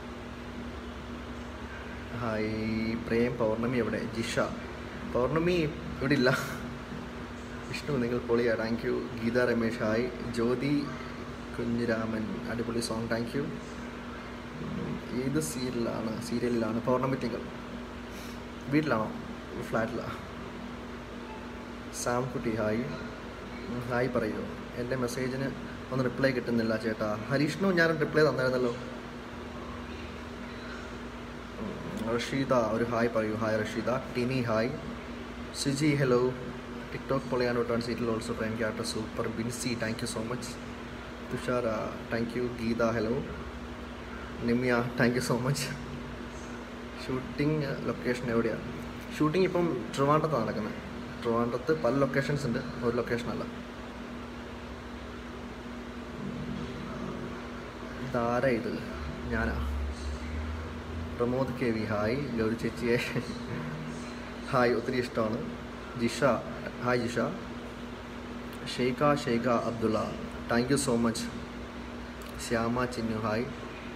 Hi. Prem. Pournami എവിടെ? ജിഷ. പൗർണമി ഇവിടെ ഇല്ല. വിഷ്ണു നിങ്ങൾ പൊളിയാ, thank you. Geetha Ramesh hi. Jyothi Kunhiraman അടിപൊളി സോങ്, താങ്ക് യു. ഏത് സീരിയലാണ് സീരിയലിലാണ് പൗർണമി തിങ്കൾ? വീട്ടിലാണോ ഫ്ലാറ്റിലാണ്? സാം കുട്ടി ഹായ്. ഹായ് പറയൂ. എൻ്റെ മെസ്സേജിന് ഒന്ന് റിപ്ലൈ കിട്ടുന്നില്ല ചേട്ടാ. ഹരീഷ്ണു ഞാൻ റിപ്ലൈ തന്നായിരുന്നല്ലോ. റഷീദ ഒരു ഹായ് പറയൂ. Hi Rasheeda. Tini hi. Siji hello. TikTok പൊളിയാണ് റിട്ടേൺ സീറ്റിൽ also prime character super. Binsi thank you so much. Thushara thank you. Geetha hello. Nimya thank you so much. Shooting location എവിടെയാണ്? ഷൂട്ടിംഗ് ഇപ്പം ട്രിവാൻഡ്രത്താണ് നടക്കുന്നത്. ട്രിവാൻഡ്രത്ത് പല ലൊക്കേഷൻസ് ഉണ്ട്, ഒരു ലൊക്കേഷനല്ല. ഇതാരാ ഇത്? ഞാനാ. Pramod K V hi. Gauri ചേച്ചിയെ ഹായ്, ഒത്തിരി ഇഷ്ടമാണ്. Jisha hi Jisha. Sheikha Sheikha Abdulla thank you so much. Shyama Chinnu hi.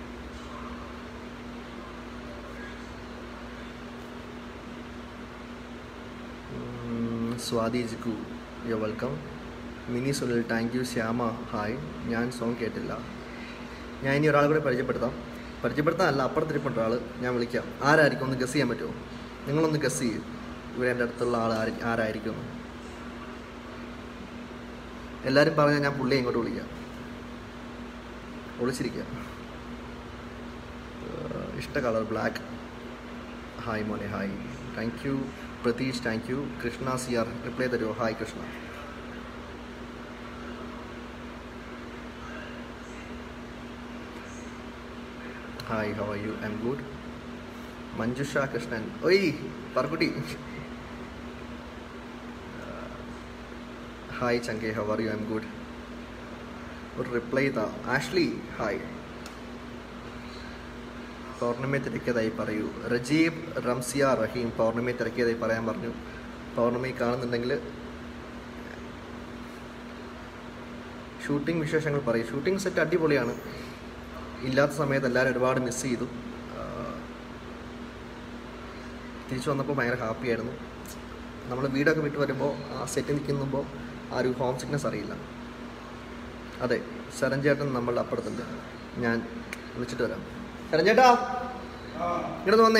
Swathi Jikku you welcome. Mini Sunil thank you. Shyama hi. ഞാൻ സോങ് കേട്ടില്ല. ഞാൻ ഇനി ഒരാളെ കൂടെ പരിചയപ്പെടുത്താം. പരിചയപ്പെടുത്താനല്ല, അപ്പുറത്തിരിപ്പുണ്ട് ഒരാൾ. ഞാൻ വിളിക്കാം. ആരായിരിക്കും ഒന്ന് ഗസ് ചെയ്യാൻ പറ്റുമോ? നിങ്ങളൊന്ന് ഗസ് ചെയ്യും ഇവിടെ എൻ്റെ അടുത്തുള്ള ആൾ ആര് ആരായിരിക്കും? എല്ലാവരും പറഞ്ഞാൽ ഞാൻ പുള്ളിയെ ഇങ്ങോട്ട് വിളിക്കാം. വിളിച്ചിരിക്കുക. ഇഷ്ട കളർ ബ്ലാക്ക്. ഹായ് മോനെ hi. Thank you. Pratheesh thank you. Krishna C R reply തരുമോ? Hi Krishna. Hi how are you? I M good. Manjusha Krishnan ഒയ് പറക്കുട്ടി ഹായ് ചങ്കേ how are you? I M good. ഒരു റിപ്ലൈ താ. ആഷ്ലി ഹായ്. പൗർണമി തിരക്കിയതായി പറയൂ. റജീബ് റംസിയ റഹീം പൗർണമി തിരക്കിയതായി പറയാൻ പറഞ്ഞു. പൗർണമി കാണുന്നുണ്ടെങ്കിൽ ഷൂട്ടിംഗ് വിശേഷങ്ങൾ പറയും. ഷൂട്ടിംഗ് സെറ്റ് അടിപൊളിയാണ്. ഇല്ലാത്ത സമയത്ത് എല്ലാവരും ഒരുപാട് മിസ് ചെയ്തു. തിരിച്ചു വന്നപ്പോൾ ഭയങ്കര ഹാപ്പി ആയിരുന്നു. നമ്മൾ വീടൊക്കെ വിട്ട് വരുമ്പോൾ ആ സെറ്റ് നിൽക്കുമ്പോൾ ആ ഒരു ഹോം സിക്നെസ് അറിയില്ല. അതെ ശരൺ ചേട്ടൻ നമ്മളുടെ അപ്പുറത്തുണ്ട്. ഞാൻ വിളിച്ചിട്ട് വരാം. ശരൺ ചേട്ടാ ഇങ്ങോട്ട് വന്നേ.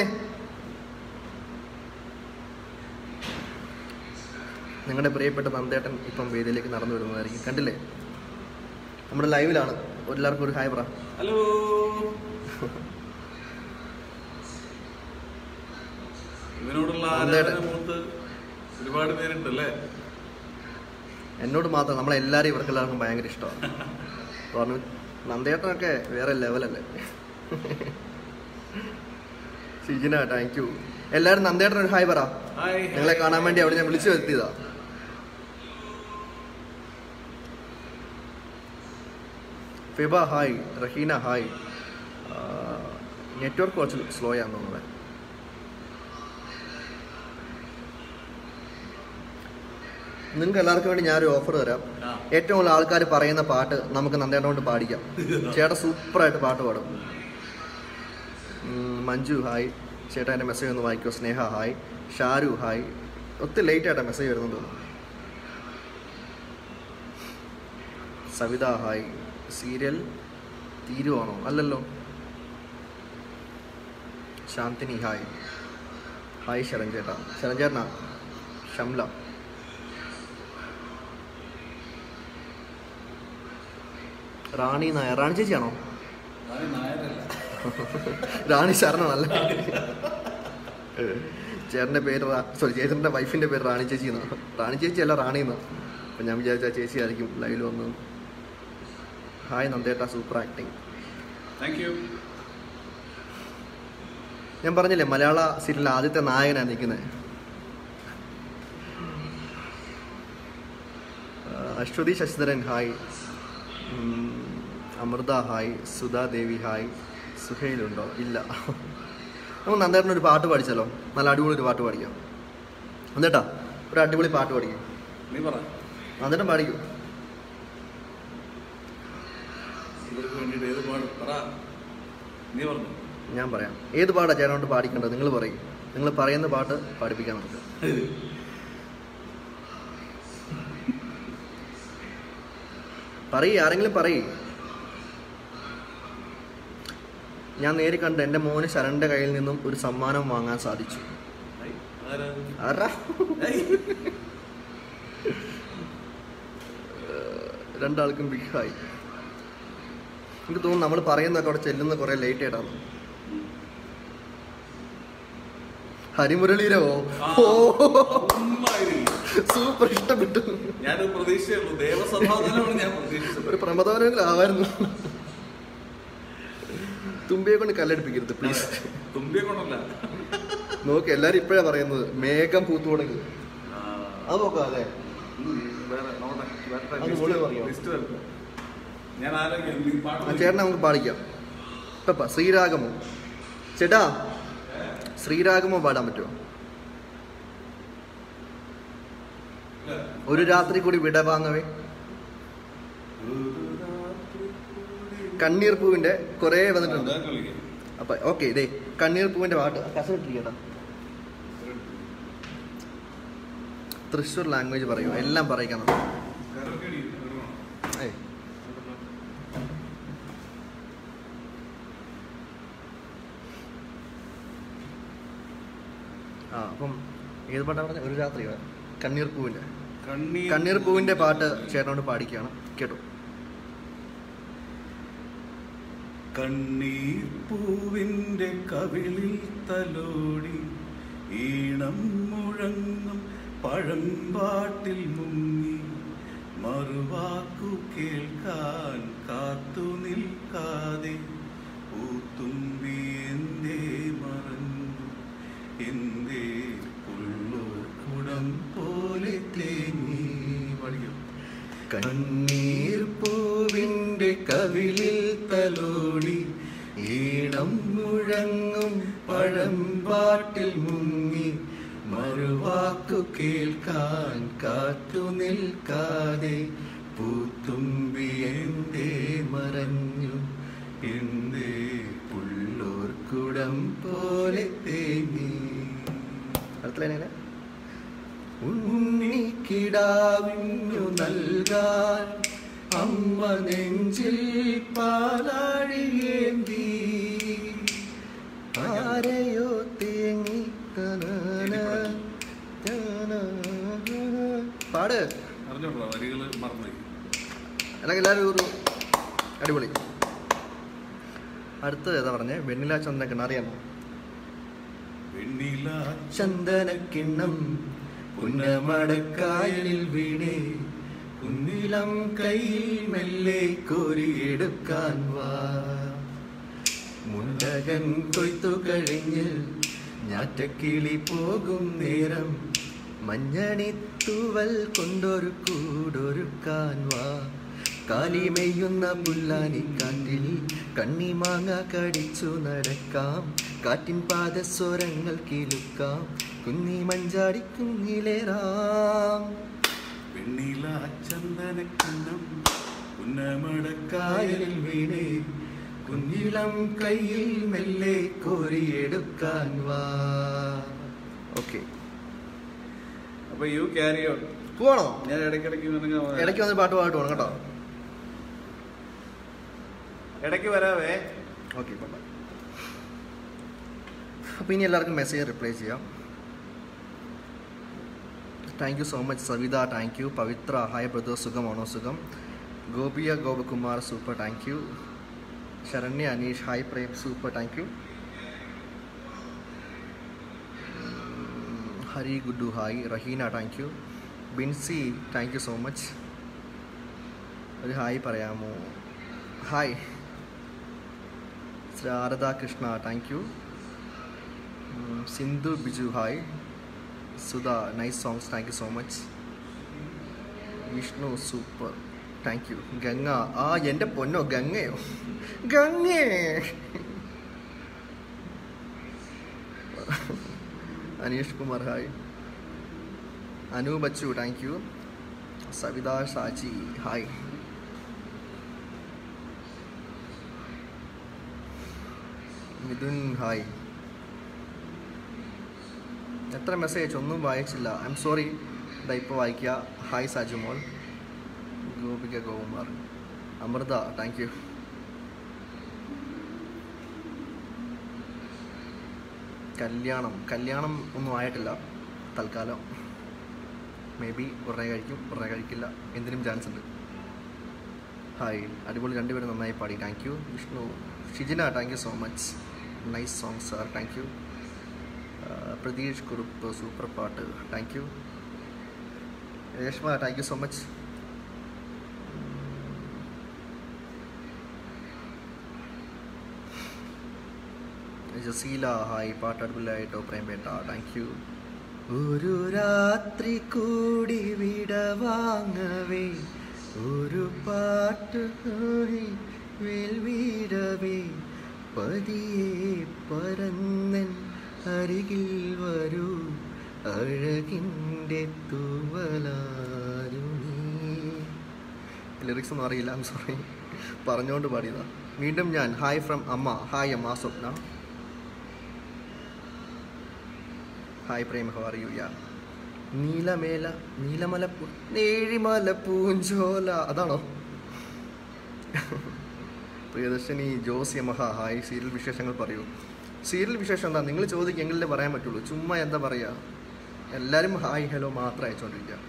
നിങ്ങളുടെ പ്രിയപ്പെട്ട നന്ദേട്ടൻ ഇപ്പം വേദിയിലേക്ക് നടന്നു വരുന്നതായിരിക്കും. കണ്ടില്ലേ? നമ്മുടെ ലൈവിലാണ്. എല്ലാവർക്കും ഒരു ഹായ് പറ. ഹലോ. ഇവനോടുള്ള ഒരുപാട് പേരുണ്ടല്ലേ? എന്നോട് മാത്രം, നമ്മളെല്ലാവരും ഇവർക്ക് എല്ലാവർക്കും ഭയങ്കര ഇഷ്ടമാണ്. പറഞ്ഞു നന്ദേട്ടനൊക്കെ വേറെ ലെവലല്ലേ. Shijina thank U. എല്ലാവരും നന്ദേട്ടൻ ഒരു ഹായ് പറ. നിങ്ങളെ കാണാൻ വേണ്ടി അവിടെ ഞാൻ വിളിച്ചു വരുത്തിയതാ. Fiba hi. Raheena hi. Network കുറച്ച് സ്ലോ ആണെന്ന് തോന്നുന്നത്. നിങ്ങൾക്ക് എല്ലാവർക്കും വേണ്ടി ഞാനൊരു ഓഫർ തരാം. ഏറ്റവും കൂടുതൽ ആൾക്കാർ പറയുന്ന പാട്ട് നമുക്ക് നന്ദേട്ടൻ കൊണ്ട് പാടിക്കാം. ചേട്ടാ സൂപ്പറായിട്ട് പാട്ട് പാടും. മഞ്ജു ഹായ്. ചേട്ടാ എൻ്റെ മെസ്സേജ് ഒന്ന് വായിക്കോ. സ്നേഹ ഹായ്. ഷാരു ഹായ്. ഒത്തിരി ലേറ്റ് ആയിട്ടാണ് മെസ്സേജ് വരുന്നത് തോന്നുന്നു. സവിത ഹായ്. സീരിയൽ തീരുവാണോ? അല്ലല്ലോ. ശാന്തിനി ഹായ്. ഹായ് ശരൺ ചേട്ടാ. ശരൺ ചേട്ടനാ. ഷംല റാണി നായർ. റാണി ചേച്ചിയാണോ? റാണി ശരണനല്ല. ചേട്ടൻ്റെ പേര് സോറി ചേട്ടൻ്റെ വൈഫിൻ്റെ പേര് റാണി ചേച്ചി എന്നാണ്. റാണി ചേച്ചി അല്ല റാണി എന്നാണ്. അപ്പം ഞാൻ വിചാരിച്ച ചേച്ചി ആയിരിക്കും ലൈവിൽ വന്നത്. ഹായ് നന്ദേട്ട സൂപ്പർ ആക്ടിങ്. Thank you. ഞാൻ പറഞ്ഞില്ലേ മലയാള സീരിയലിലെ ആദ്യത്തെ നായകനാണ് നിൽക്കുന്നത്. Aswathy Sasidharan hi. Amrita hi. Sudhadevi hi. സുഹൈലുണ്ടോ? ഇല്ല. നമുക്ക് നന്ദേട്ടനൊരു പാട്ട് പഠിച്ചാലോ? നല്ല അടിപൊളി ഒരു പാട്ട് പഠിക്കാം. നന്ദേട്ടാ ഒരു അടിപൊളി പാട്ട് പാടിക്കും. നീ പറ. എന്നിട്ടും പാടിക്കും. ഇവർക്ക് വേണ്ടിയിട്ട് ഏത് പാടും പറ. നീ പറഞ്ഞു. ഞാൻ പറയാം. ഏത് പാട്ടാ ചേട്ടനോട്ട് പാടിക്കേണ്ടത്? നിങ്ങൾ പറയും. നിങ്ങൾ പറയുന്ന പാട്ട് പാടിപ്പിക്കാൻ നമുക്ക്. പറയ്, ആരെങ്കിലും പറയ്. ഞാൻ നേരി കണ്ട് എൻ്റെ മോന് ശരണിൻ്റെ കയ്യിൽ നിന്നും ഒരു സമ്മാനം വാങ്ങാൻ സാധിച്ചു. രണ്ടാൾക്കും ബിഗ് ഹായ്. എനിക്ക് തോന്നുന്നു നമ്മൾ പറയുന്നതൊക്കെ അവിടെ ചെല്ലുന്ന കുറെ ലേറ്റ് ആയിട്ടാണ്. ഹരിമുരളീരോ സൂപ്പർ ഇഷ്ടപ്പെട്ടു. ഒരു പ്രമദാനെങ്കിലും ആവായിരുന്നു. തുമ്പിയെ കൊണ്ട് കല്ലെടുപ്പിക്കരുത് പ്ലീസ്. തുമ്പിയെ കൊണ്ടല്ല. നോക്ക്, എല്ലാരും ഇപ്പഴാ പറയുന്നത് മേഘം പൂത്തു തുടങ്ങി. അത് നോക്കാം. അതെ, ചേട്ടനെ നമുക്ക് പാടിക്കാം. ഇപ്പൊ ശ്രീരാഗമോ ചേട്ടാ, ശ്രീരാഗമോ പാടാൻ പറ്റുമോ? ഒരു രാത്രി കൂടി വിട വാങ്ങവേ. കണ്ണീർ പൂവിന്റെ കുറെ വന്നിട്ടുണ്ട്. അപ്പൊ ഓക്കെ, ഇതേ കണ്ണീർ പൂവിന്റെ പാട്ട് കസട്ടിരിക്കട്ടോ. തൃശ്ശൂർ ലാംഗ്വേജ് പറയൂ, എല്ലാം പറയിക്കണം. ആ അപ്പം ഏത് പാട്ടാ പറഞ്ഞ? ഒരു രാത്രി. കണ്ണീർ പൂവിന്റെ കണ്ണീർ പൂവിന്റെ പാട്ട് ചേട്ടനോട് പാടിക്കുകയാണ്, കേട്ടോ. കണ്ണീർ പൂവിന്റെ കവിളിൽ തലോടി ഈണം മുഴങ്ങും പഴമ്പാട്ടിൽ മുങ്ങി മറുവാക്കു കേൾക്കാൻ കാത്തു നിൽക്കാതെ പൂത്തുമ്പി എന്തേ മറന്നു, എന്തേ പുള്ളൂർക്കുടം പോലെ തേങ്ങി. കണ്ണീർ പൂവിന്റെ കവിളിൽ തലോടി ഈണം മുഴങ്ങും പഴമ്പാട്ടിൽ മുങ്ങി മറുവാക്കു കേൾക്കാൻ കാത്തു നിൽക്കാതെ പൂത്തുമ്പി എന്തേ മറഞ്ഞു, എന്തേ പുള്ളൂർക്കുടം പോലെ തേങ്ങി. അടുത്ത ഉണ്ണിക്കിടാവിനു നൽകാൻ അമ്മ നെഞ്ചിൽ പാലാഴിയേന്തി ആരെയോ തേങ്ങി. പാട് എന്നൊക്കെ എല്ലാവരും ഒരു അടിപൊളി. അടുത്തത് ഏതാ പറഞ്ഞേ? വെണ്ണില ചന്ദനക്കിണ്ണം അറിയാമോ? വെണ്ണില ചന്ദനക്കിണ്ണം പുന്നമടക്കായലിൽ വീണേ കുന്നിലം കയ്യിൽ മെല്ലെ കോരിയെടുക്കാൻ വാ. മുണ്ടകൻ കൊയ്ത്തു കഴിഞ്ഞ് ഞാറ്റക്കിളി പോകും നേരം മഞ്ഞണിത്തൂവൽ കൊണ്ടൊരു കൂടൊരുക്കാൻ വാ. കാലിമെയ്യുന്ന പുല്ലാനിക്കാറ്റിൽ കണ്ണിമാങ്ങ കടിച്ചു നടക്കാം. കാറ്റിൻ പാദസ്വരങ്ങൾ കിലുക്കാം. കുഞ്ഞി മഞ്ചാടി കുഞ്ഞിലേറാം. വെണ്ണില ചന്ദനക്കിണ്ണം പുന്നമടക്കായലിൽ വീണേ കുഞ്ഞിളം കയ്യിൽ മെല്ലെ കോരിയെടുക്കാൻ വാ. ഓക്കെ, അപ്പൊ യു ക്യാരി ഓൺ. പോവാണോ? ഞാൻ ഇടയ്ക്കിടയ്ക്ക് ഇടയ്ക്ക് വന്ന് പാട്ട് പാട്ട് പോകണം കേട്ടോ. ഇടയ്ക്ക് വരാവേ. ഓക്കെ, പാടാം. അപ്പം ഇനി എല്ലാവർക്കും മെസ്സേജ് റിപ്ലൈ ചെയ്യാം. Thank you so much Savitha, thank you. Pavithra hi brother, സുഖമാണോ? സുഖം. Gopiya Gopakumar super, thank you. Saranya Aneesh hi Prem super, thank you. Hari Gudu hi. Raheena thank you. Binsi thank you so much. ഒരു ഹായ് പറയാമോ? Hi. Sharada Krishna thank you. Sindhu Biju hi. Sudha nice songs, thank you so much. Vishnu super, thank you. Ganga, ആ എൻ്റെ പൊന്നോ ഗംഗയോ? ഗംഗേ. Aneesh Kumar hi. Anu Bachu thank you. Savitha Shaji hi. Mithun hi. എത്ര message ഒന്നും വായിച്ചില്ല, I M sorry. ഇതാ ഇപ്പോൾ വായിക്കുക. Hi Sajumol. Gopika Gokumar. Amrutha thank you. കല്യാണം കല്യാണം ഒന്നും ആയിട്ടില്ല തൽക്കാലം. മേ ബി ഉടനെ കഴിക്കും, ഉടനെ കഴിക്കില്ല, എന്തിനും ചാൻസ് ഉണ്ട്. ഹായ്, അടിപൊളി, രണ്ടുപേരും നന്നായി പാടി, thank you. Vishnu. Shijina thank you so much, nice song sir, thank you. Pratheesh Kurup super പാട്ട്, thank you. Reshma thank you so much. Jaseela hi, പാട്ട് അടിപൊളിയായിട്ടോ പ്രേംപേട്ട, താങ്ക് യു. ഒരു രാത്രി കൂടി വിടവാങ്ങവേ ഒരു പാട്ട് വീടവേ പതിയെ പറന്നൻ അരികിൽ വരൂ അഴകിൻ്റെ തൂവലാരു നീ. ലിറിക്സ് ഒന്നും അറിയില്ല, ഐം സോറി, പറഞ്ഞുകൊണ്ട് പാടിയതാ. വീണ്ടും ഞാൻ. ഹായ് ഫ്രം അമ്മ. ഹായ് അമ്മ Swapna. Hi Prem, how are you? Yeah. നീലമേല നീലമല നേഴിമല പൂഞ്ചോല, അതാണോ? Priyadarshini Jose Yamaha hi. Serial വിശേഷങ്ങൾ പറയൂ. സീരിയൽ വിശേഷം എന്താ നിങ്ങൾ ചോദിക്കുക, എങ്കിലേ പറയാൻ പറ്റുള്ളൂ. ചുമ്മാ എന്താ പറയുക, എല്ലാവരും ഹായ് ഹലോ മാത്രം അയച്ചുകൊണ്ടിരിക്കുക.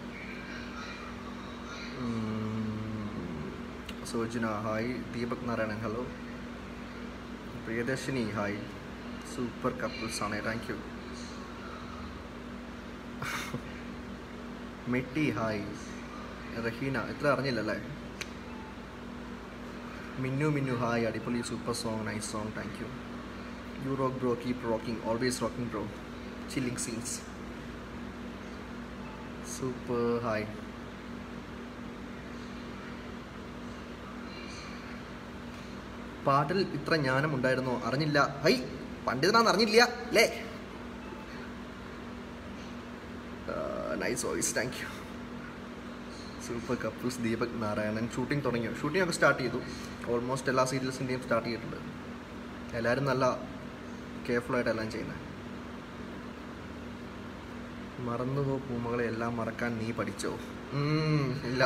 Sojana hi. Deepak Narayanan hello. Priyadarshini hi. Super couples ആണ്, thank you. Metti hi. Raheena ഇത്ര അറിഞ്ഞില്ലല്ലേ. മിന്നു മിന്നു ഹായ്. അടിപൊളി super song, nice song, thank you. You rock bro, keep rocking, always rocking bro. Chilling scenes super hi. പാട്ടിൽ ഇത്ര ജ്ഞാനം ഉണ്ടായിരുന്നോ? അറിഞ്ഞില്ല. ഹൈ, പണ്ഡിതനാന്ന് അറിഞ്ഞില്ല അല്ലേ. Nice voice, thank you. Super couples Deepak Narayanan. Shooting തുടങ്ങിയോ? ഷൂട്ടിംഗ് ഒക്കെ സ്റ്റാർട്ട് ചെയ്തു. ഓൾമോസ്റ്റ് എല്ലാ സീരിയൽസിൻ്റെയും സ്റ്റാർട്ട് ചെയ്തിട്ടുണ്ട്. എല്ലാവരും നല്ല കെയർഫുള്ളായിട്ട് എല്ലാം ചെയ്യുന്നത്. മറന്നുപോ പൂമകളെ എല്ലാം മറക്കാൻ നീ പഠിച്ചോ? ഇല്ല.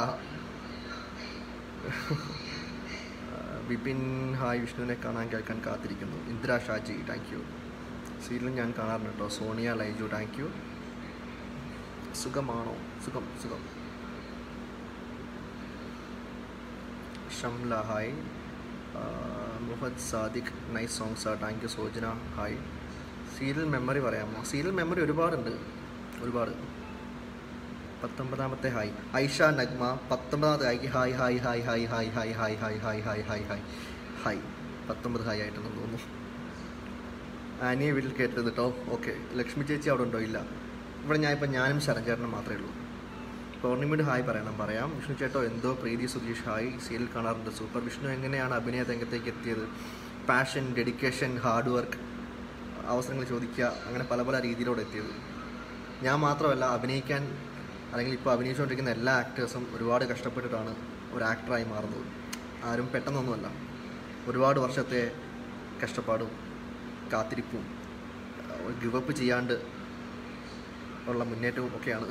വിപിൻ ഹായ്. വിഷ്ണുവിനെ കാണാൻ കേൾക്കാൻ കാത്തിരിക്കുന്നു. Indira Shaji thank you. സീരിയലും ഞാൻ കാണാറുണ്ട് കേട്ടോ. Soniya Laiju thank you. സുഖമാണോ? സുഖം സുഖം. Shamla hi. Muhammad Sadiq nice song sir, thank you. Sojana hi. Serial memory പറയാമോ? സീരിയൽ മെമ്മറി ഒരുപാടുണ്ട്, ഒരുപാട്. പത്തൊമ്പതാമത്തെ ഹായ്. ഐഷ നഗ്മ പത്തൊമ്പതാമത്തെ hi. Hi hi hi hi hi hi hi hi hi hi hi hi hi. പത്തൊമ്പത് ഹായ് ആയിട്ടെന്ന് തോന്നുന്നു. ആനിയെ വീട്ടിൽ കേട്ടത് കേട്ടോ. ഓക്കെ. ലക്ഷ്മി ചേച്ചി അവിടെ ഉണ്ടോ? ഇല്ല. ഇവിടെ ഞാൻ ഇപ്പം ഞാനും ശരൺചേട്ടനും മാത്രമേ ഉള്ളൂ. പൗർണിമയുടെ ഹായ് പറയണം. പറയാം. വിഷ്ണു ചേട്ടോ എന്തോ. പ്രീതി സുധീഷ് ഹായ്. സീരിയൽ കാണാറുണ്ട്, സൂപ്പർ. വിഷ്ണു എങ്ങനെയാണ് അഭിനയ രംഗത്തേക്ക് എത്തിയത്? പാഷൻ, ഡെഡിക്കേഷൻ, ഹാർഡ് വർക്ക്, അവസരങ്ങൾ ചോദിക്കുക, അങ്ങനെ പല പല രീതിയിലൂടെ എത്തിയത്. ഞാൻ മാത്രമല്ല, അഭിനയിക്കാൻ അല്ലെങ്കിൽ ഇപ്പോൾ അഭിനയിച്ചുകൊണ്ടിരിക്കുന്ന എല്ലാ ആക്ടേഴ്സും ഒരുപാട് കഷ്ടപ്പെട്ടിട്ടാണ് ഒരു ആക്ടറായി മാറുന്നത്. ആരും പെട്ടെന്നൊന്നുമല്ല. ഒരുപാട് വർഷത്തെ കഷ്ടപ്പാടും കാത്തിരിപ്പും ഗിവപ്പ് ചെയ്യാണ്ട് ഉള്ള മുന്നേറ്റവും ഒക്കെയാണ്.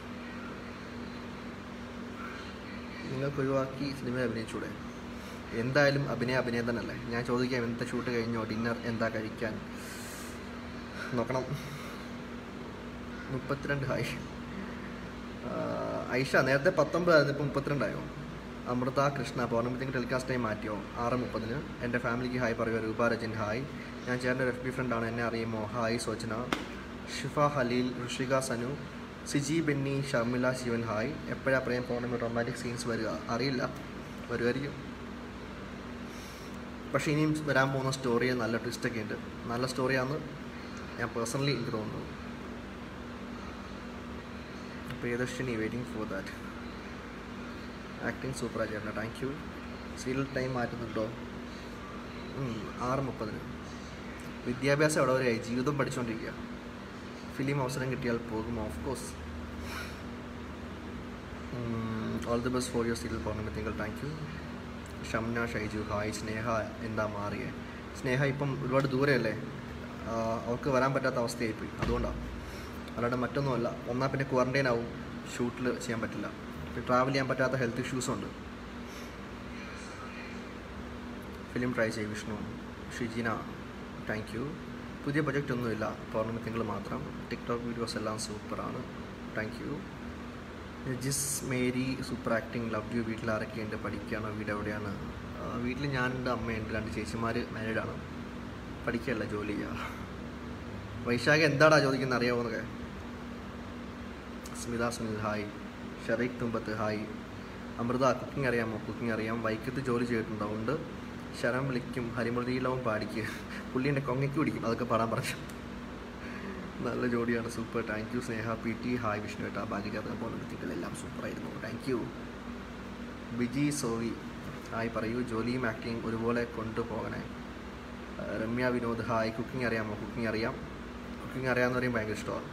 നിങ്ങൾക്ക് ഒഴിവാക്കി സിനിമ അഭിനയിച്ചൂടെ? എന്തായാലും അഭിനയ അഭിനയം തന്നെയല്ലേ. ഞാൻ ചോദിക്കാം, എന്താ ഷൂട്ട് കഴിഞ്ഞോ? ഡിന്നർ എന്താ കഴിക്കാൻ? നോക്കണം. മുപ്പത്തിരണ്ട് ഹായ്. ഐഷ നേരത്തെ പത്തൊമ്പതായിരുന്നു, ഇപ്പോൾ മുപ്പത്തിരണ്ടായോ? അമൃത കൃഷ്ണ പൗർണമിക്ക് ടെലികാസ്റ്റ് ടൈം മാറ്റിയോ? ആറ് മുപ്പതിന്. എൻ്റെ ഫാമിലിക്ക് ഹായ് പറയുക. രൂപ രജൻ ഹായ്. ഞാൻ ചേട്ടൻ്റെ ഒരു എഫ് ബി ഫ്രണ്ടാണ്, എന്നെ അറിയുമോ? ഹായ്. സോചന. ഷിഫ ഹലീൽ. ഋഷിക സനു. സിജി ബെന്നി. ഷർമില ശിവൻ ഹായ്. എപ്പോഴാണ് പ്രേം പൗർണമി റൊമാൻറ്റിക് സീൻസ് വരിക? അറിയില്ല, വരുമായിരിക്കും. പക്ഷേ ഇനിയും വരാൻ പോകുന്ന സ്റ്റോറിയെ നല്ല ട്വിസ്റ്റൊക്കെ ഉണ്ട്. നല്ല സ്റ്റോറിയാണെന്ന് ഞാൻ പേഴ്സണലി എനിക്ക് തോന്നുന്നു. Priyadarshini waiting for that. Acting സൂപ്പറായി ചേട്ടൻ, താങ്ക് യു. സീരിയൽ ടൈം മാറ്റുന്നുണ്ടോ? ആറ് മുപ്പതിന്. വിദ്യാഭ്യാസം എവിടെ വരെയായി? ജീവിതം പഠിച്ചുകൊണ്ടിരിക്കുക. ഫിലിം അവസരം കിട്ടിയാൽ പോകുമോ? Of course. All the best for your serial Pournami Thinkal. Thank you. Shamna Shaiju hi. Sneha എന്താ മാറിയേ? സ്നേഹ ഇപ്പം ഒരുപാട് ദൂരെയല്ലേ, അവർക്ക് വരാൻ പറ്റാത്ത അവസ്ഥയായിപ്പോയി, അതുകൊണ്ടാണ്. അല്ലാതെ മറ്റൊന്നുമല്ല. ഒന്നാൽ പിന്നെ ക്വാറൻറ്റൈൻ ആവും, ഷൂട്ടിൽ ചെയ്യാൻ പറ്റില്ല. ട്രാവൽ ചെയ്യാൻ പറ്റാത്ത ഹെൽത്ത് ഇഷ്യൂസുണ്ട്. ഫിലിം ട്രൈ ചെയ്യും വിഷ്ണു. Shijina thank you. പുതിയ പ്രൊജക്റ്റ് ഒന്നുമില്ല, പൗർണമി തിങ്കൾ മാത്രം. ടിക്ടോക്ക് വീഡിയോസ് എല്ലാം സൂപ്പറാണ്. Thank you. Jis Mary super acting, love you. വീട്ടിൽ ആരൊക്കെയുണ്ട്? പഠിക്കുകയാണോ? വീട് എവിടെയാണ്? വീട്ടിൽ ഞാനുണ്ട്, അമ്മയുണ്ട്, രണ്ട് ചേച്ചിമാർ മാരീഡാണ്. പഠിക്കുകയല്ല, ജോലി ചെയ്യുക. വൈശാഖ എന്താടാ ചോദിക്കുന്നത് അറിയാമോന്നൊക്കെ. Smitha Sunil hi. Shereeq Thumbath hi. Amrutha cooking അറിയാമോ? കുക്കിംഗ് അറിയാം. വൈക്കത്ത് ജോലി ചെയ്തിട്ടുണ്ടോ? ഉണ്ട്. ശരം വിളിക്കും, ഹരിമുരളീലവും പാടിക്കുക. പുള്ളി എൻ്റെ കൊങ്ങയ്ക്ക് പിടിക്കും, അതൊക്കെ പാടാൻ പറഞ്ഞു. നല്ല ജോഡിയാണ്, super. Thank you. Sneha P T hi. Vishnu ഏട്ടാ ഭാഗ്യജാതക പോലെല്ലാം സൂപ്പറായിരുന്നു. Thank you. Biji Sovi hi പറയൂ. ജോലിയും ആക്ടിങ് ഒരുപോലെ കൊണ്ടുപോകണേ. രമ്യ വിനോദ് ഹായ്. കുക്കിംഗ് അറിയാമോ? കുക്കിംഗ് അറിയാം. കുക്കിംഗ് അറിയാമെന്ന് പറയും ഭയങ്കര ഇഷ്ടമാണ്.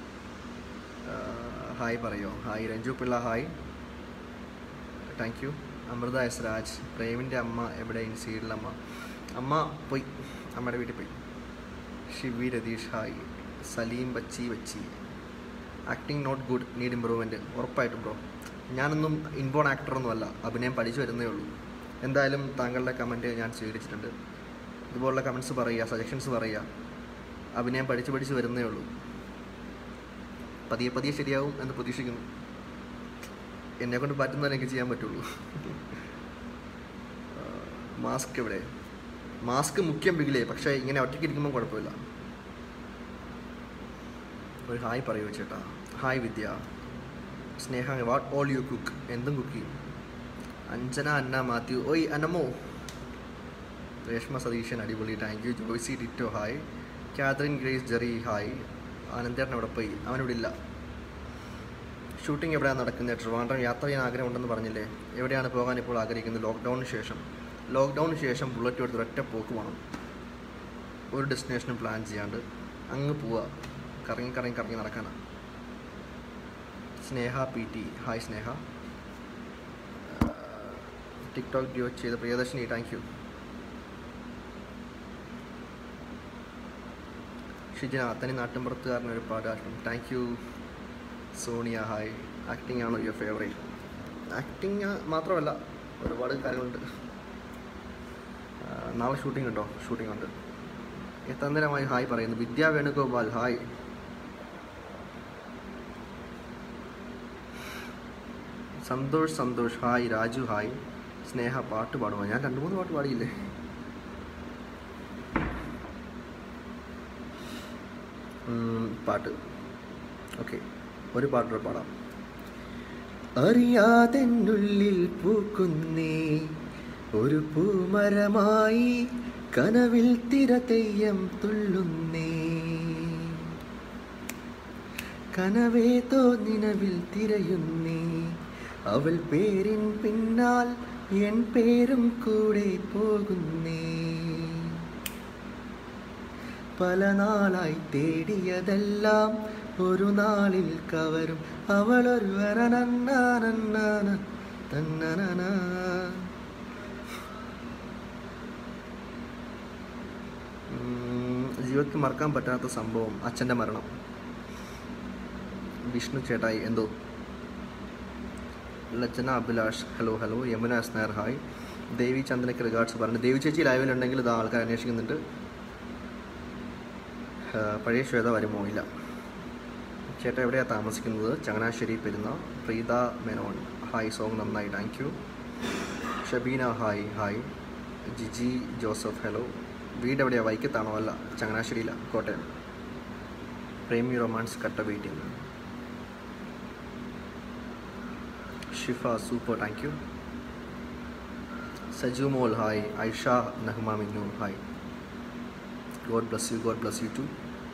ഹായ് പറയോ? Hi. Ranju Pillai hi. Thank you. Amrutha S Raj. പ്രേമിൻ്റെ അമ്മ എവിടെ? സീരിയലമ്മ അമ്മ പോയി, അമ്മയുടെ വീട്ടിൽ പോയി. Shivi Ratheesh hi. Saleem Bachi Bachi acting not good, need improvement. ഉറപ്പായിട്ടും ബ്രോ, ഞാനൊന്നും ഇൻബോൺ ആക്ടറൊന്നുമല്ല, അഭിനയം പഠിച്ചു വരുന്നേ ഉള്ളൂ. എന്തായാലും താങ്കളുടെ കമൻറ്റ് ഞാൻ സ്വീകരിച്ചിട്ടുണ്ട്. ഇതുപോലുള്ള കമൻറ്റ്സ് പറയുക, സജഷൻസ് പറയുക. അഭിനയം പഠിച്ച് പഠിച്ച് വരുന്നേ ഉള്ളൂ. പതിയെ പതിയെ ശരിയാവും എന്ന് പ്രതീക്ഷിക്കുന്നു. എന്നെക്കൊണ്ട് പറ്റുന്നതേ എനിക്ക് ചെയ്യാൻ പറ്റുള്ളൂ. മാസ്ക് എവിടെ? മാസ്ക് മുഖ്യം ബിഗിലേ, പക്ഷേ ഇങ്ങനെ ഒറ്റയ്ക്ക് ഇരിക്കുമ്പോൾ കുഴപ്പമില്ല. ഒരു ഹായ് പറയൂ ചേട്ടാ. Hi Vidya. Sneha what all you cook? എന്തും കുക്ക് ചെയ്യും. അഞ്ജന അന്ന മാത്യു ഓയ് അനമോ. രേഷ്മ സതീശൻ അടിപൊളി. Thank you. Joycy Ditto hi. Catherine Grace Jerry hi. ആനന്ദേട്ടൻ അവിടെ പോയി, അവനിവിടെ ഇല്ല. ഷൂട്ടിംഗ് എവിടെയാണ് നടക്കുന്നത്? ട്രിവാൻഡ്രം. യാത്ര ചെയ്യാൻ ആഗ്രഹമുണ്ടെന്ന് പറഞ്ഞില്ലേ? എവിടെയാണ് പോകാൻ ഇപ്പോൾ ആഗ്രഹിക്കുന്നത്? ലോക്ക്ഡൗണിന് ശേഷം. ലോക്ക്ഡൗണിന് ശേഷം ബുള്ളറ്റ് എടുത്ത് ഒറ്റ പോക്ക് വേണം. ഒരു ഡെസ്റ്റിനേഷനും പ്ലാൻ ചെയ്യാണ്ട് അങ്ങ് പോവുക, കറങ്ങി കറങ്ങി കറങ്ങി നടക്കാനാണ്. Sneha P T hi. Sneha TikTok video ചെയ്ത പ്രിയദർശിനി താങ്ക് യു. ഷിജിന തനി നാട്ടിൻപുറത്തുകാരൻ ഒരുപാട് acting. Thank you. Soniya hi. Acting ആണോ യുവർ ഫേവറേറ്റ്? ആക്ടിങ് മാത്രമല്ല, ഒരുപാട് കാര്യങ്ങളുണ്ട്. നാളെ ഷൂട്ടിംഗ് ഉണ്ടോ? ഷൂട്ടിംഗ് ഉണ്ട്. എത്തന്തരമായി ഹായ് പറയുന്നു. Vidya Venugopal hi. Santhosh Santhosh hi. Raju hi. Sneha പാട്ട് പാടുമോ? ഞാൻ രണ്ട് മൂന്ന് പാട്ട് പാടിയില്ലേ? പാട്ട് ഓക്കെ, ഒരു പാട്ട് പാടാം. അറിയാതെന്നുള്ളിൽ പൂക്കുന്നേ ഒരു പൂമരമായി, കനവിൽ തിര തെയ്യം തുള്ളുന്നേ, കനവേതോ നിലവിൽ തിരയുന്നേ, അവൾ പേരിൻ പിന്നാൽ എൻ പേരും കൂടെ പോകുന്നേ, പല നാളായി തേടിയതെല്ലാം ഒരു നാളിൽ കവരും അവളൊരു വരനന്നാനന്നാന തന്നനന. ജീവിതത്തിൽ മറക്കാൻ പറ്റാത്ത സംഭവം അച്ഛൻ്റെ മരണം. വിഷ്ണു ചേട്ടായി എന്തോ. Lajjana Abhilash hello hello. യമുന സ്നേർ ഹായ്. ദേവി ചന്ദനയ്ക്ക് റിഗാർഡ്സ് പറഞ്ഞു. ദേവി ചേച്ചി ലൈവിലുണ്ടെങ്കിൽ ഇത് ആൾക്കാർ അന്വേഷിക്കുന്നുണ്ട്. പഴയ ശ്വേത വരുമോ? ഇല്ല. ചേട്ടാ എവിടെയാണ് താമസിക്കുന്നത്? ചങ്ങനാശ്ശേരി പെരുന്ന. പ്രീത മേനോൻ ഹായ്. സോങ് നന്നായി. Thank you. Shabeena hi. Hi. Jiji Joseph hello. വീട് എവിടെയാണ്? വൈക്കത്താണോ? അല്ല, ചങ്ങനാശ്ശേരിയില്ല, കോട്ടയം. പ്രേമി റൊമാൻസ് കട്ട waiting. Shifa super thank you. Sajumol hi. Aisha Nahma Minnu hi. God bless you, God bless you too.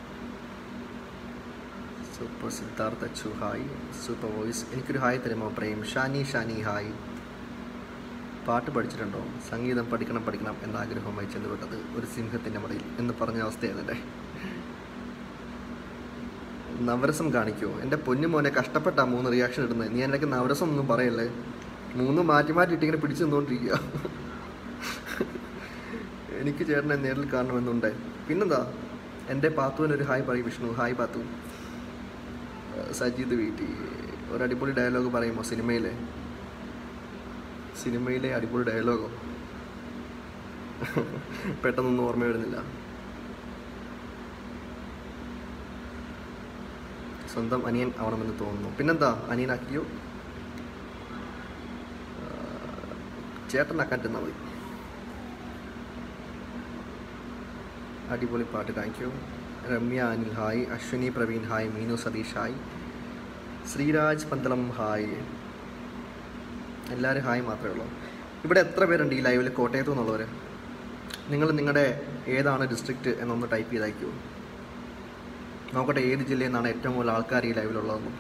Super Siddhartha Achu hi. Super voice. എനിക്കൊരു ഹായ് തരുമോ? പ്രേം. ഷാനി ഷാനി ഹായ്. പാട്ട് പഠിച്ചിട്ടുണ്ടോ? സംഗീതം പഠിക്കണം പഠിക്കണം എന്ന ആഗ്രഹവുമായി ചെന്നുപെട്ടത് ഒരു സിംഹത്തിൻ്റെ മടയിൽ എന്ന് പറഞ്ഞ അവസ്ഥയാണ് എൻ്റെ. നവരസം കാണിക്കുമോ? എൻ്റെ പൊന്നു മോനെ, കഷ്ടപ്പെട്ടാ മൂന്ന് റിയാക്ഷൻ ഇടുന്നത്. നീ എൻ്റെ നവരസം ഒന്നും പറയല്ലേ. മൂന്ന് മാറ്റി മാറ്റി ഇട്ടിങ്ങനെ പിടിച്ചു നിന്നുകൊണ്ടിരിക്കുക. എനിക്ക് ചേട്ടനെ നേരിൽ കാണണമെന്നുണ്ട്. പിന്നെന്താ, എൻ്റെ പാത്തുവിനൊരു ഹായ് പറയും വിഷ്ണു. ഹായ് പാത്തു. സജീദ് വീട്ടി ഒരു അടിപൊളി ഡയലോഗ് പറയുമോ? സിനിമയിലെ സിനിമയിലെ അടിപൊളി ഡയലോഗോ? പെട്ടെന്നൊന്നും ഓർമ്മ വരുന്നില്ല. സ്വന്തം അനിയൻ ആവണമെന്ന് തോന്നുന്നു. പിന്നെന്താ, അനിയനാക്കിയോ? ചേട്ടനാക്കാൻ തന്നാൽ മതി. അടിപൊളി പാട്ട്, thank you. Ramya Anil hi. Aswini Praveen hi. Meenu Satheesh hi. Sreeraj Pandalam hi. എല്ലാവരും ഹായ് മാത്രമേ ഉള്ളൂ. ഇവിടെ എത്ര പേരുണ്ട് ഈ ലൈവിൽ കോട്ടയത്തു നിന്നുള്ളവർ? നിങ്ങൾ നിങ്ങളുടെ ഏതാണ് ഡിസ്ട്രിക്റ്റ് എന്നൊന്ന് ടൈപ്പ് ചെയ്തയക്കുമോ? നോക്കട്ടെ ഏത് ജില്ലയിൽ നിന്നാണ് ഏറ്റവും കൂടുതൽ ആൾക്കാർ ഈ ലൈവിലുള്ളതെന്ന്.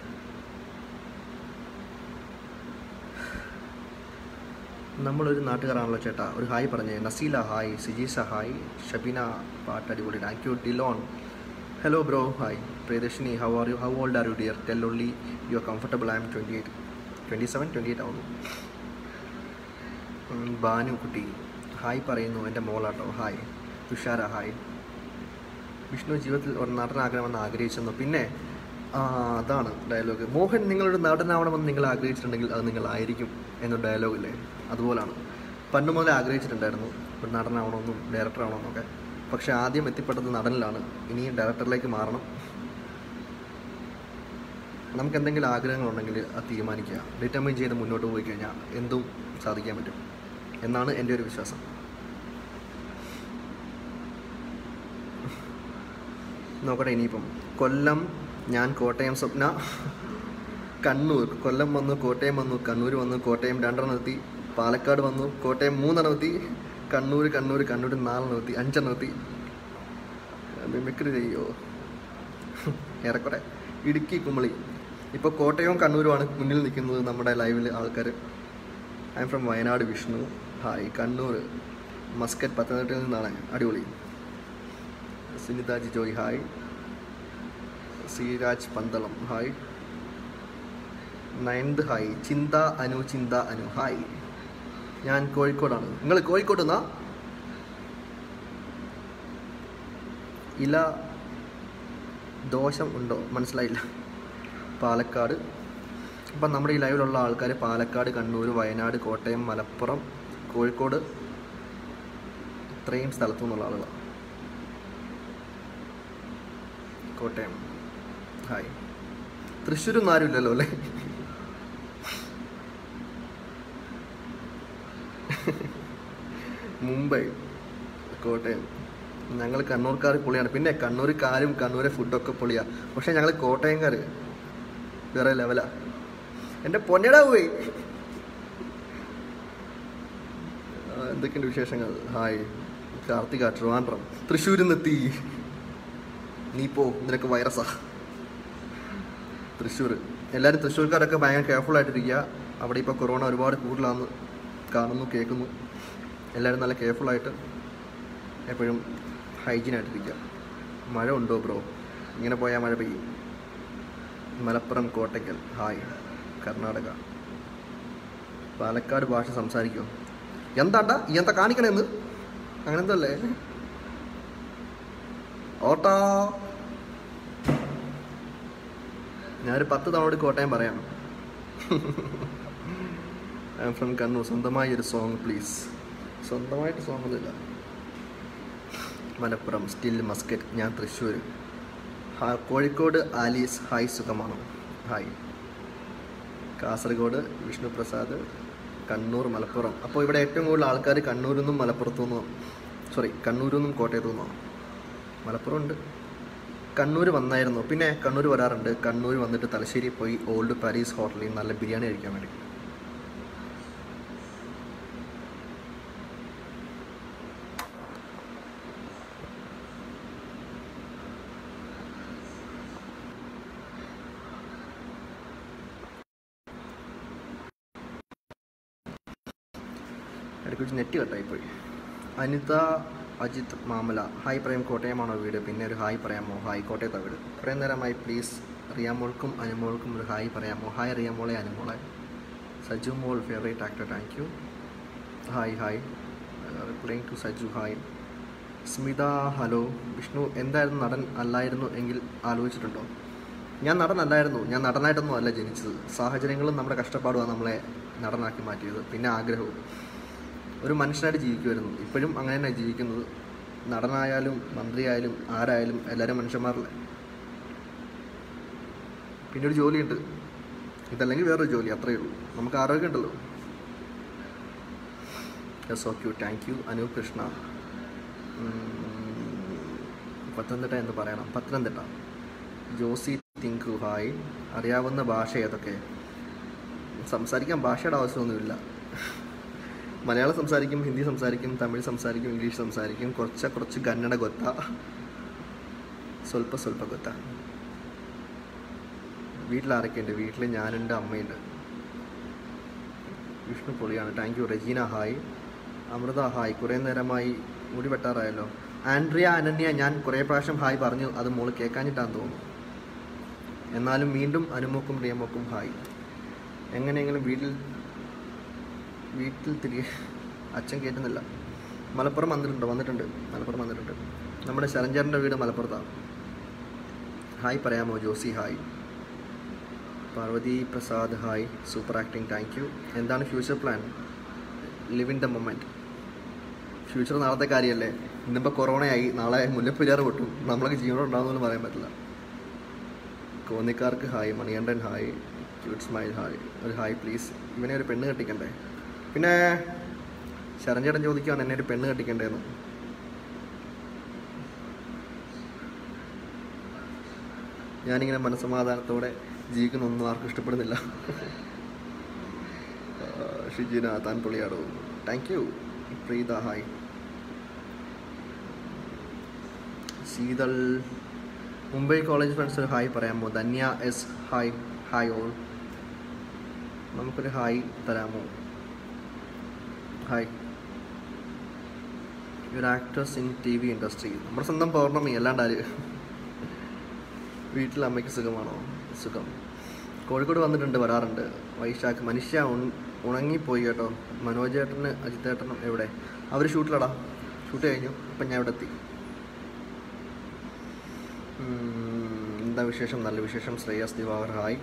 നമ്മളൊരു നാട്ടുകാരാണല്ലോ ചേട്ടാ. ഒരു ഹായ് പറഞ്ഞേ. നസീല ഹായ്. സിജീസ ഹായ്. ഷബീന പാട്ട് അടിപൊളി, thank you. Dilon hello bro hi. Priyadarshini how are you? How old are you dear? Tell only you are comfortable. I'm twenty eight twenty seven twenty eight ആവുന്നു. ബാനു കുട്ടി ഹായ് പറയുന്നു. എൻ്റെ മോളാട്ടോ. ഹായ്. തുഷാര ഹായ്. വിഷ്ണു ജീവിതത്തിൽ ഒരു നടനാകണമെന്ന് ആഗ്രഹിച്ചെന്നു. പിന്നെ അതാണ് ഡയലോഗ്. മോഹൻ നിങ്ങളൊരു നടനാവണമെന്ന് നിങ്ങൾ ആഗ്രഹിച്ചിട്ടുണ്ടെങ്കിൽ അത് നിങ്ങളായിരിക്കും എന്നൊരു ഡയലോഗില്ലേ, അതുപോലാണ്. പണ്ട് മുതലേ ആഗ്രഹിച്ചിട്ടുണ്ടായിരുന്നു ഒരു നടനാവണമെന്നും ഡയറക്ടർ ആവണമെന്നൊക്കെ. പക്ഷേ ആദ്യം എത്തിപ്പെട്ടത് നടനിലാണ്. ഇനിയും ഡയറക്ടറിലേക്ക് മാറണം. നമുക്ക് എന്തെങ്കിലും ആഗ്രഹങ്ങളുണ്ടെങ്കിൽ അത് തീരുമാനിക്കുക, ഡിറ്റർമിൻ ചെയ്ത് മുന്നോട്ട് പോയി കഴിഞ്ഞാൽ എന്തും സാധിക്കാൻ പറ്റും എന്നാണ് എൻ്റെ ഒരു വിശ്വാസം. നോക്കട്ടെ ഇനിയിപ്പം. കൊല്ലം ഞാൻ കോട്ടയം സ്വപ്ന. കണ്ണൂർ കൊല്ലം വന്നു, കോട്ടയം വന്നു, കണ്ണൂർ വന്നു, കോട്ടയം രണ്ടെണ്ണം എത്തി. പാലക്കാട് വന്നു, കോട്ടയം മൂന്നെണ്ണം എത്തി. കണ്ണൂർ കണ്ണൂർ കണ്ണൂർ നാലെണ്ണം എത്തി. അഞ്ചെണ്ണം എത്തി. മിമിക്രി ചെയ്യോ? ഏറെക്കുറെ. ഇടുക്കി കുമളി. ഇപ്പോൾ കോട്ടയവും കണ്ണൂരുമാണ് മുന്നിൽ നിൽക്കുന്നത് നമ്മുടെ ലൈവിൽ ആൾക്കാർ. I'm from Wayanad Vishnu hi. Kannur Muscat പത്തനംതിട്ടയിൽ നിന്നാണ്. അടിപൊളി. Sunitha Jijoy hi. Sreeraj Pandalam hi. Ninth hi. Chintha Anu ചിന്ത അനു ഹായ്. ഞാൻ കോഴിക്കോടാണ്. നിങ്ങൾ കോഴിക്കോട് നിന്നാ? ഇല ദോഷം ഉണ്ടോ? മനസ്സിലായില്ല. പാലക്കാട്. അപ്പം നമ്മുടെ ഈ ലൈവിലുള്ള ആൾക്കാർ പാലക്കാട്, കണ്ണൂർ, വയനാട്, കോട്ടയം, മലപ്പുറം, കോഴിക്കോട്, ഇത്രയും സ്ഥലത്തു നിന്നുള്ള ആളുകളാണ്. കോട്ടയം ഹായ്. തൃശ്ശൂരൊന്നും ആരുമില്ലല്ലോ അല്ലേ? മുംബൈ, കോട്ടയം. ഞങ്ങൾ കണ്ണൂർക്കാർ പൊളിയാണ്. പിന്നെ കണ്ണൂർക്കാരും കണ്ണൂരെ ഫുഡൊക്കെ പൊളിയാണ്. പക്ഷേ ഞങ്ങൾ കോട്ടയംകാർ വേറെ ലെവലാ. എൻ്റെ പൊന്നടാ പോയി. എന്തൊക്കെയുണ്ട് വിശേഷങ്ങൾ? ഹായ്. കാർത്തിക ട്രിവാൻഡ്രം. തൃശ്ശൂരിൽ നിന്നെത്തി. നീ പോ, നിനക്ക് വൈറസാ. തൃശ്ശൂർ. എല്ലാവരും തൃശ്ശൂർക്കാരൊക്കെ ഭയങ്കര കെയർഫുള്ളായിട്ടിരിക്കുക. അവിടെ ഇപ്പോൾ കൊറോണ ഒരുപാട് കൂടുതലാണെന്ന് കാണുന്നു, കേൾക്കുന്നു. എല്ലാവരും നല്ല കെയർഫുള്ളായിട്ട് എപ്പോഴും ഹൈജീനായിട്ടിരിക്കുക. മഴ ഉണ്ടോ ബ്രോ? ഇങ്ങനെ പോയാൽ മഴ പെയ്യും. മലപ്പുറം കോട്ടയ്ക്കൽ ഹായ്. കർണാടക. പാലക്കാട് ഭാഷ സംസാരിക്കുമോ? എന്താണ്ടാ ഈ എന്താ കാണിക്കണേന്ന്? അങ്ങനെ എന്തല്ലേ? ഓട്ടോ. ഞാനൊരു പത്ത് തവണ കോട്ടയം പറയാം. I'm from Kannur. സ്വന്തമായി ഒരു സോങ് പ്ലീസ്. സ്വന്തമായിട്ട് സോങ് ഒന്നുമില്ല. Malappuram still Muscat. ഞാൻ തൃശ്ശൂർ. ഹാ. കോഴിക്കോട് ആലീസ് ഹായ്. സുഖമാണോ? ഹായ്. കാസർഗോഡ് വിഷ്ണു പ്രസാദ്. കണ്ണൂർ, മലപ്പുറം. അപ്പോൾ ഇവിടെ ഏറ്റവും കൂടുതൽ ആൾക്കാർ കണ്ണൂരിൽ നിന്നും മലപ്പുറത്തു നിന്നും സോറി കണ്ണൂരിൽ നിന്നും കോട്ടയത്തു നിന്നാണ്. മലപ്പുറം ഉണ്ട്. കണ്ണൂർ വന്നായിരുന്നു. പിന്നെ കണ്ണൂർ വരാറുണ്ട്. കണ്ണൂർ വന്നിട്ട് തലശ്ശേരി പോയി ഓൾഡ് പാരീസ് ഹോട്ടലിൽ നല്ല ബിരിയാണി കഴിക്കാൻ വേണ്ടി. ഇടയ്ക്ക് നെറ്റ് കട്ടായിപ്പോയി. അനിത അജിത് മാമല ഹായ്. പറയാം കോട്ടയമാണോ വീട്? പിന്നെ ഒരു ഹായ് പറയാമോ? ഹായ്. കോട്ടയത്താണ് വീട്. കുറേ നേരമായി പ്ലീസ് റിയാമോൾക്കും അനുമോൾക്കും ഒരു ഹായ് പറയാമോ? ഹായ് റിയാമോളെ, അനുമോളെ. Sajumol favourite actor, thank you. Hi hi, replying to Saju hi. Smitha hello. Vishnu എന്തായിരുന്നു നടൻ അല്ലായിരുന്നു എങ്കിൽ ആലോചിച്ചിട്ടുണ്ടോ? ഞാൻ നടനല്ലായിരുന്നു, ഞാൻ നടനായിട്ടൊന്നും അല്ല ജനിച്ചത്. സാഹചര്യങ്ങളും നമ്മുടെ കഷ്ടപ്പാടുമാണ് നമ്മളെ നടനാക്കി മാറ്റിയത്, പിന്നെ ആഗ്രഹവും. ഒരു മനുഷ്യനായിട്ട് ജീവിക്കുമായിരുന്നു, ഇപ്പോഴും അങ്ങനെ തന്നെ ജീവിക്കുന്നത്. നടനായാലും മന്ത്രിയായാലും ആരായാലും എല്ലാവരും മനുഷ്യന്മാരല്ലേ. പിന്നെ ഒരു ജോലിയുണ്ട്, ഇതല്ലെങ്കിൽ വേറൊരു ജോലി, അത്രയേ ഉള്ളൂ. നമുക്ക് ആരോഗ്യമുണ്ടല്ലോ. So cute, thank you. Anoop Krishna. Pathanamthitta എന്ന് പറയണം, പത്തനംതിട്ട. ജോസി തിങ്കു ഹായ്. അറിയാവുന്ന ഭാഷ ഏതൊക്കെ? സംസാരിക്കാൻ ഭാഷയുടെ ആവശ്യമൊന്നുമില്ല. മലയാളം സംസാരിക്കും, ഹിന്ദി സംസാരിക്കും, തമിഴ് സംസാരിക്കും, ഇംഗ്ലീഷ് സംസാരിക്കും, കുറച്ച് കുറച്ച് കന്നഡ ಗೊತ್ತ, സ്വല്പ സ്വല്പ ಗೊತ್ತ. വീട്ടിലാരൊക്കെയുണ്ട്? വീട്ടിൽ ഞാനുണ്ട്, അമ്മയുണ്ട്. വിഷ്ണു പൊളിയാണ്, thank you. Rejeena hi. Amrita hi. കുറേ നേരമായി മുടി വെട്ടാറായല്ലോ. ആൻഡ്രിയ അനന്യ, ഞാൻ കുറേ പ്രാവശ്യം ഹായ് പറഞ്ഞു, അത് മോള് കേൾക്കാഞ്ഞിട്ടാന്ന് തോന്നുന്നു. എന്നാലും വീണ്ടും അനുമോക്കും റിയമോക്കും ഹായ്. എങ്ങനെയെങ്കിലും വീട്ടിൽ വീട്ടിൽ തിരികെ അച്ഛൻ കേട്ടുന്നില്ല. മലപ്പുറം വന്നിട്ടുണ്ടോ? വന്നിട്ടുണ്ട്, മലപ്പുറം വന്നിട്ടുണ്ട്. നമ്മുടെ ശരഞ്ചേട്ടൻ്റെ വീട് മലപ്പുറത്താണ്. ഹായ് പറയാമോ? Josy hi. Parvathy Prasad hi. Super acting, thank you. എന്താണ് future plan? Live in the moment. Future നാളത്തെ കാര്യമല്ലേ. ഇന്നിപ്പോൾ കൊറോണയായി, നാളെ മുല്ലപ്പെരിയാർ പൊട്ടും, നമ്മളൊക്കെ ജീവനോട് ഉണ്ടാകുമെന്ന് പറയാൻ പറ്റില്ല. കോന്നിക്കാർക്ക് hi. Manikandan hi. Cute smile hi. ഒരു ഹായ് പ്ലീസ്. ഇവനെ ഒരു പെണ്ണ് കെട്ടിക്കണ്ടേ? പിന്നെ ശരഞ്ചേട്ടൻ ചോദിക്കുകയാണ് എന്നെ ഒരു പെണ്ണ് കെട്ടിക്കണ്ടേന്ന്. ഞാനിങ്ങനെ മനസ്സമാധാനത്തോടെ ജീവിക്കുന്നൊന്നും ആർക്കും ഇഷ്ടപ്പെടുന്നില്ല. ഷിജിന താൻ പൊളിയാടോ, thank you. Preetha hi. Sheethal. Mumbai college friends ഒരു ഹായ് പറയാമോ? Dhanya S hi. Hi all. നമുക്കൊരു ഹായ് തരാമോ? Hi. Your actors in T V industry. നമ്മുടെ സ്വന്തം പൗർണമി, അല്ലാണ്ടാര്. വീട്ടിൽ അമ്മയ്ക്ക് സുഖമാണോ? സുഖം. കോഴിക്കോട് വന്നിട്ടുണ്ട്, വരാറുണ്ട്. വൈശാഖ്. മനുഷ്യ ഉണങ്ങിപ്പോയി കേട്ടോ. മനോജേട്ടന് അജിത്തേട്ടനും എവിടെ? അവർ ഷൂട്ടിലടാ, ഷൂട്ട് കഴിഞ്ഞു. ഇപ്പം ഞാൻ ഇവിടെ എത്തി. എന്താ വിശേഷം? നല്ല വിശേഷം. Shreyas Divakar hi.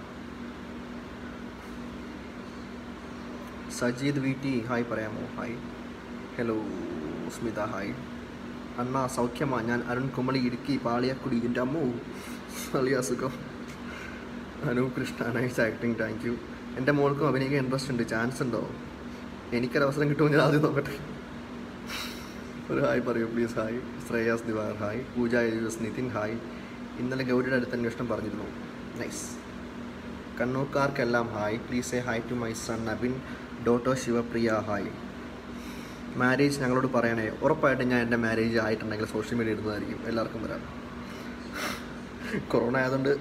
Sajeed V T hi പറയാമോ? ഹായ്. ഹലോ. സ്മിത ഹായ്. അണ്ണ സൗഖ്യമാ? ഞാൻ അരുൺ കുമളി, ഇടുക്കി പാളിയക്കുടി. ഇതിൻ്റെ അമ്മോ വലിയ അസുഖം. Anoop Krishna nice acting, thank you. എൻ്റെ മോൾക്കും അഭിനയിക്കാൻ ഇൻട്രസ്റ്റ് ഉണ്ട്, ചാൻസ് ഉണ്ടോ? എനിക്കൊരവസരം കിട്ടുമോ? ഞാൻ ആദ്യം നോക്കട്ടെ. ഒരു ഹായ് പറയൂ please. Hi. Shreyas Divar hi. Pooja യൂസ്. നിതിൻ ഹായ്. ഇന്നലെ ഗൗരിയുടെ അടുത്ത് അന്വേഷണം പറഞ്ഞിരുന്നു, നൈസ്. കണ്ണൂർക്കാർക്കെല്ലാം hi. Please a hi to my son Nabin ഡോട്ടോ ശിവപ്രിയ ഹായ്. മാരേജ് ഞങ്ങളോട് പറയണേ. ഉറപ്പായിട്ടും ഞാൻ എൻ്റെ മാരേജ് ആയിട്ടുണ്ടെങ്കിൽ സോഷ്യൽ മീഡിയ ഇടുന്നതായിരിക്കും, എല്ലാവർക്കും വരാം. കൊറോണ ആയതുകൊണ്ട്.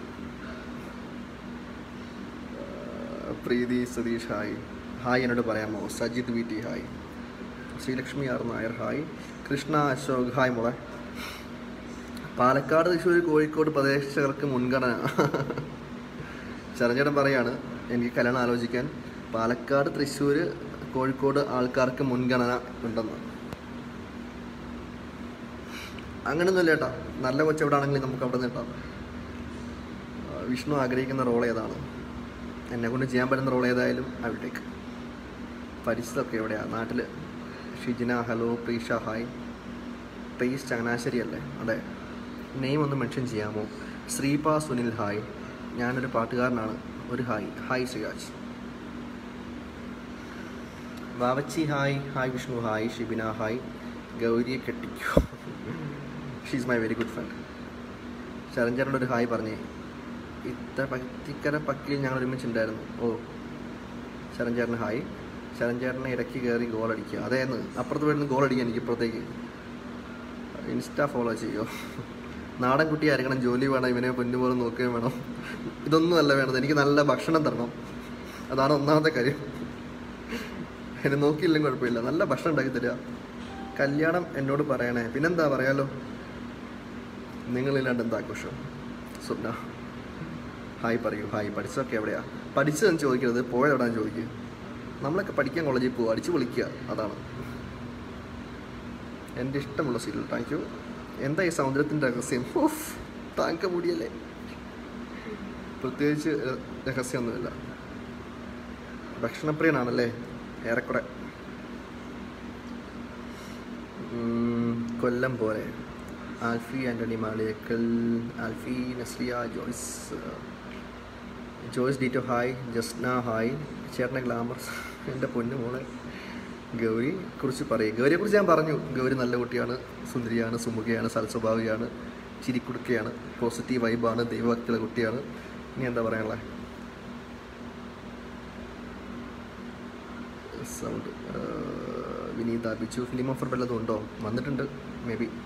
പ്രീതി സതീഷ് ഹായ്. ഹായ് എന്നോട് പറയാമോ? Sajith V T hi. Sreelakshmi R Nair hi. Krishna Ashok hi മോളെ. പാലക്കാട്, തൃശ്ശൂർ, കോഴിക്കോട് പ്രദേശങ്ങൾക്ക് മുൻഗണന. ശരഞ്ചേട്ടൻ പറയാണ് എനിക്ക് കല്യാണം ആലോചിക്കാൻ പാലക്കാട്, തൃശ്ശൂർ, കോഴിക്കോട് ആൾക്കാർക്ക് മുൻഗണന ഉണ്ടെന്ന്. അങ്ങനെയൊന്നുമില്ല ചേട്ടാ, നല്ല കൊച്ചെവിടെ ആണെങ്കിലും നമുക്ക് അവിടെ നിന്ന് കിട്ടാം. വിഷ്ണു ആഗ്രഹിക്കുന്ന റോൾ ഏതാണ്? എന്നെക്കൊണ്ട് ചെയ്യാൻ പറ്റുന്ന റോൾ ഏതായാലും അവിടേക്ക്. പരിസ്ഥിതൊക്കെ എവിടെയാണ്? നാട്ടിൽ. ഷിജിന ഹലോ. പ്രീഷ ഹായ്. പ്രീസ് ചങ്ങനാശ്ശേരി അല്ലേ? അതെ. നെയിം ഒന്ന് മെൻഷൻ ചെയ്യാമോ? ശ്രീപ സുനിൽ ഹായ്. ഞാനൊരു പാട്ടുകാരനാണ്, ഒരു hi. Hi Siraj. Vavachi hi. Hi Vishnu hi. Shibina hi. ഗൗരിയെ കെട്ടിക്കോ. She's my very good friend. ശരഞ്ചേട്ടനോട് ഒരു ഹായ് പറഞ്ഞേ. ഇത്ര പത്തിക്കര പക്കിയിൽ ഞങ്ങൾ ഒരുമിച്ചുണ്ടായിരുന്നു. ഓ ശരഞ്ചേട്ടന് ഹായ്. ശരഞ്ചേട്ടനെ ഇടയ്ക്ക് കയറി ഗോൾ അടിക്കുക. അതേന്ന് അപ്പുറത്ത് വീട്ടിൽ നിന്ന് ഗോൾ അടിക്കുക. എനിക്ക് ഇപ്പുറത്തേക്ക് ഇൻസ്റ്റാ ഫോളോ ചെയ്യുമോ? നാടൻ കുട്ടി ആയിരിക്കണം, ജോലി വേണം, ഇവനെ പൊന്നുപോലെ നോക്കുകയും വേണം. ഇതൊന്നും അല്ല വേണ്ടത്, എനിക്ക് നല്ല ഭക്ഷണം തരണം. അതാണ് ഒന്നാമത്തെ കാര്യം. എന്നെ നോക്കിയില്ലെങ്കിൽ കുഴപ്പമില്ല, നല്ല ഭക്ഷണം ഉണ്ടാക്കി തരിക. കല്യാണം എന്നോട് പറയണേ. പിന്നെന്താ പറയാലോ, നിങ്ങളില്ലാണ്ട് എന്താ ആഘോഷം? സ്വപ്ന ഹായ് പറയൂ. ഹായ്. പഠിച്ചതൊക്കെ എവിടെയാ? പഠിച്ചതെന്ന് ചോദിക്കരുത്, പോയതെവിടെയാന്ന് ചോദിക്കുക. നമ്മളൊക്കെ പഠിക്കാൻ കോളേജിൽ പോകുക, അടിച്ച് പൊളിക്കുക, അതാണ് എൻ്റെ ഇഷ്ടമുള്ള സീരിയൽ. Thank you. എന്താ ഈ സമുദ്രത്തിൻ്റെ രഹസ്യം? ഓഫ്, താങ്ക മൂടിയല്ലേ. പ്രത്യേകിച്ച് രഹസ്യമൊന്നുമില്ല. ഭക്ഷണപ്രിയനാണല്ലേ? ഏറെക്കുറെ. കൊല്ലം പോലെ. ആൽഫി ആൻ്റണി മാളിയേക്കൽ, ആൽഫി നസ്രിയ, ജോയ്സ് ജോയ്സ് ഡീറ്റോ ഹായ്. ജസ്ന ഹായ്. ചേട്ടനെ ഗ്ലാമർ. എൻ്റെ പൊന്നു മോളെ. ഗൗരി കുറിച്ച് പറയും. ഗൗരിയെക്കുറിച്ച് ഞാൻ പറഞ്ഞു. ഗൗരി നല്ല കുട്ടിയാണ്, സുന്ദരിയാണ്, സുമുഖയാണ്, സൽസ്വഭാവിയാണ്, ചിരിക്കുടുക്കയാണ്, പോസിറ്റീവ് വൈബാണ്, ദൈവഭക്തിയുള്ള കുട്ടിയാണ്. ഇനി എന്താ പറയാനുള്ളത്? Sound. Vineetha Bichu film offer വല്ലതും ഉണ്ടോ? വന്നിട്ടുണ്ട്, maybe.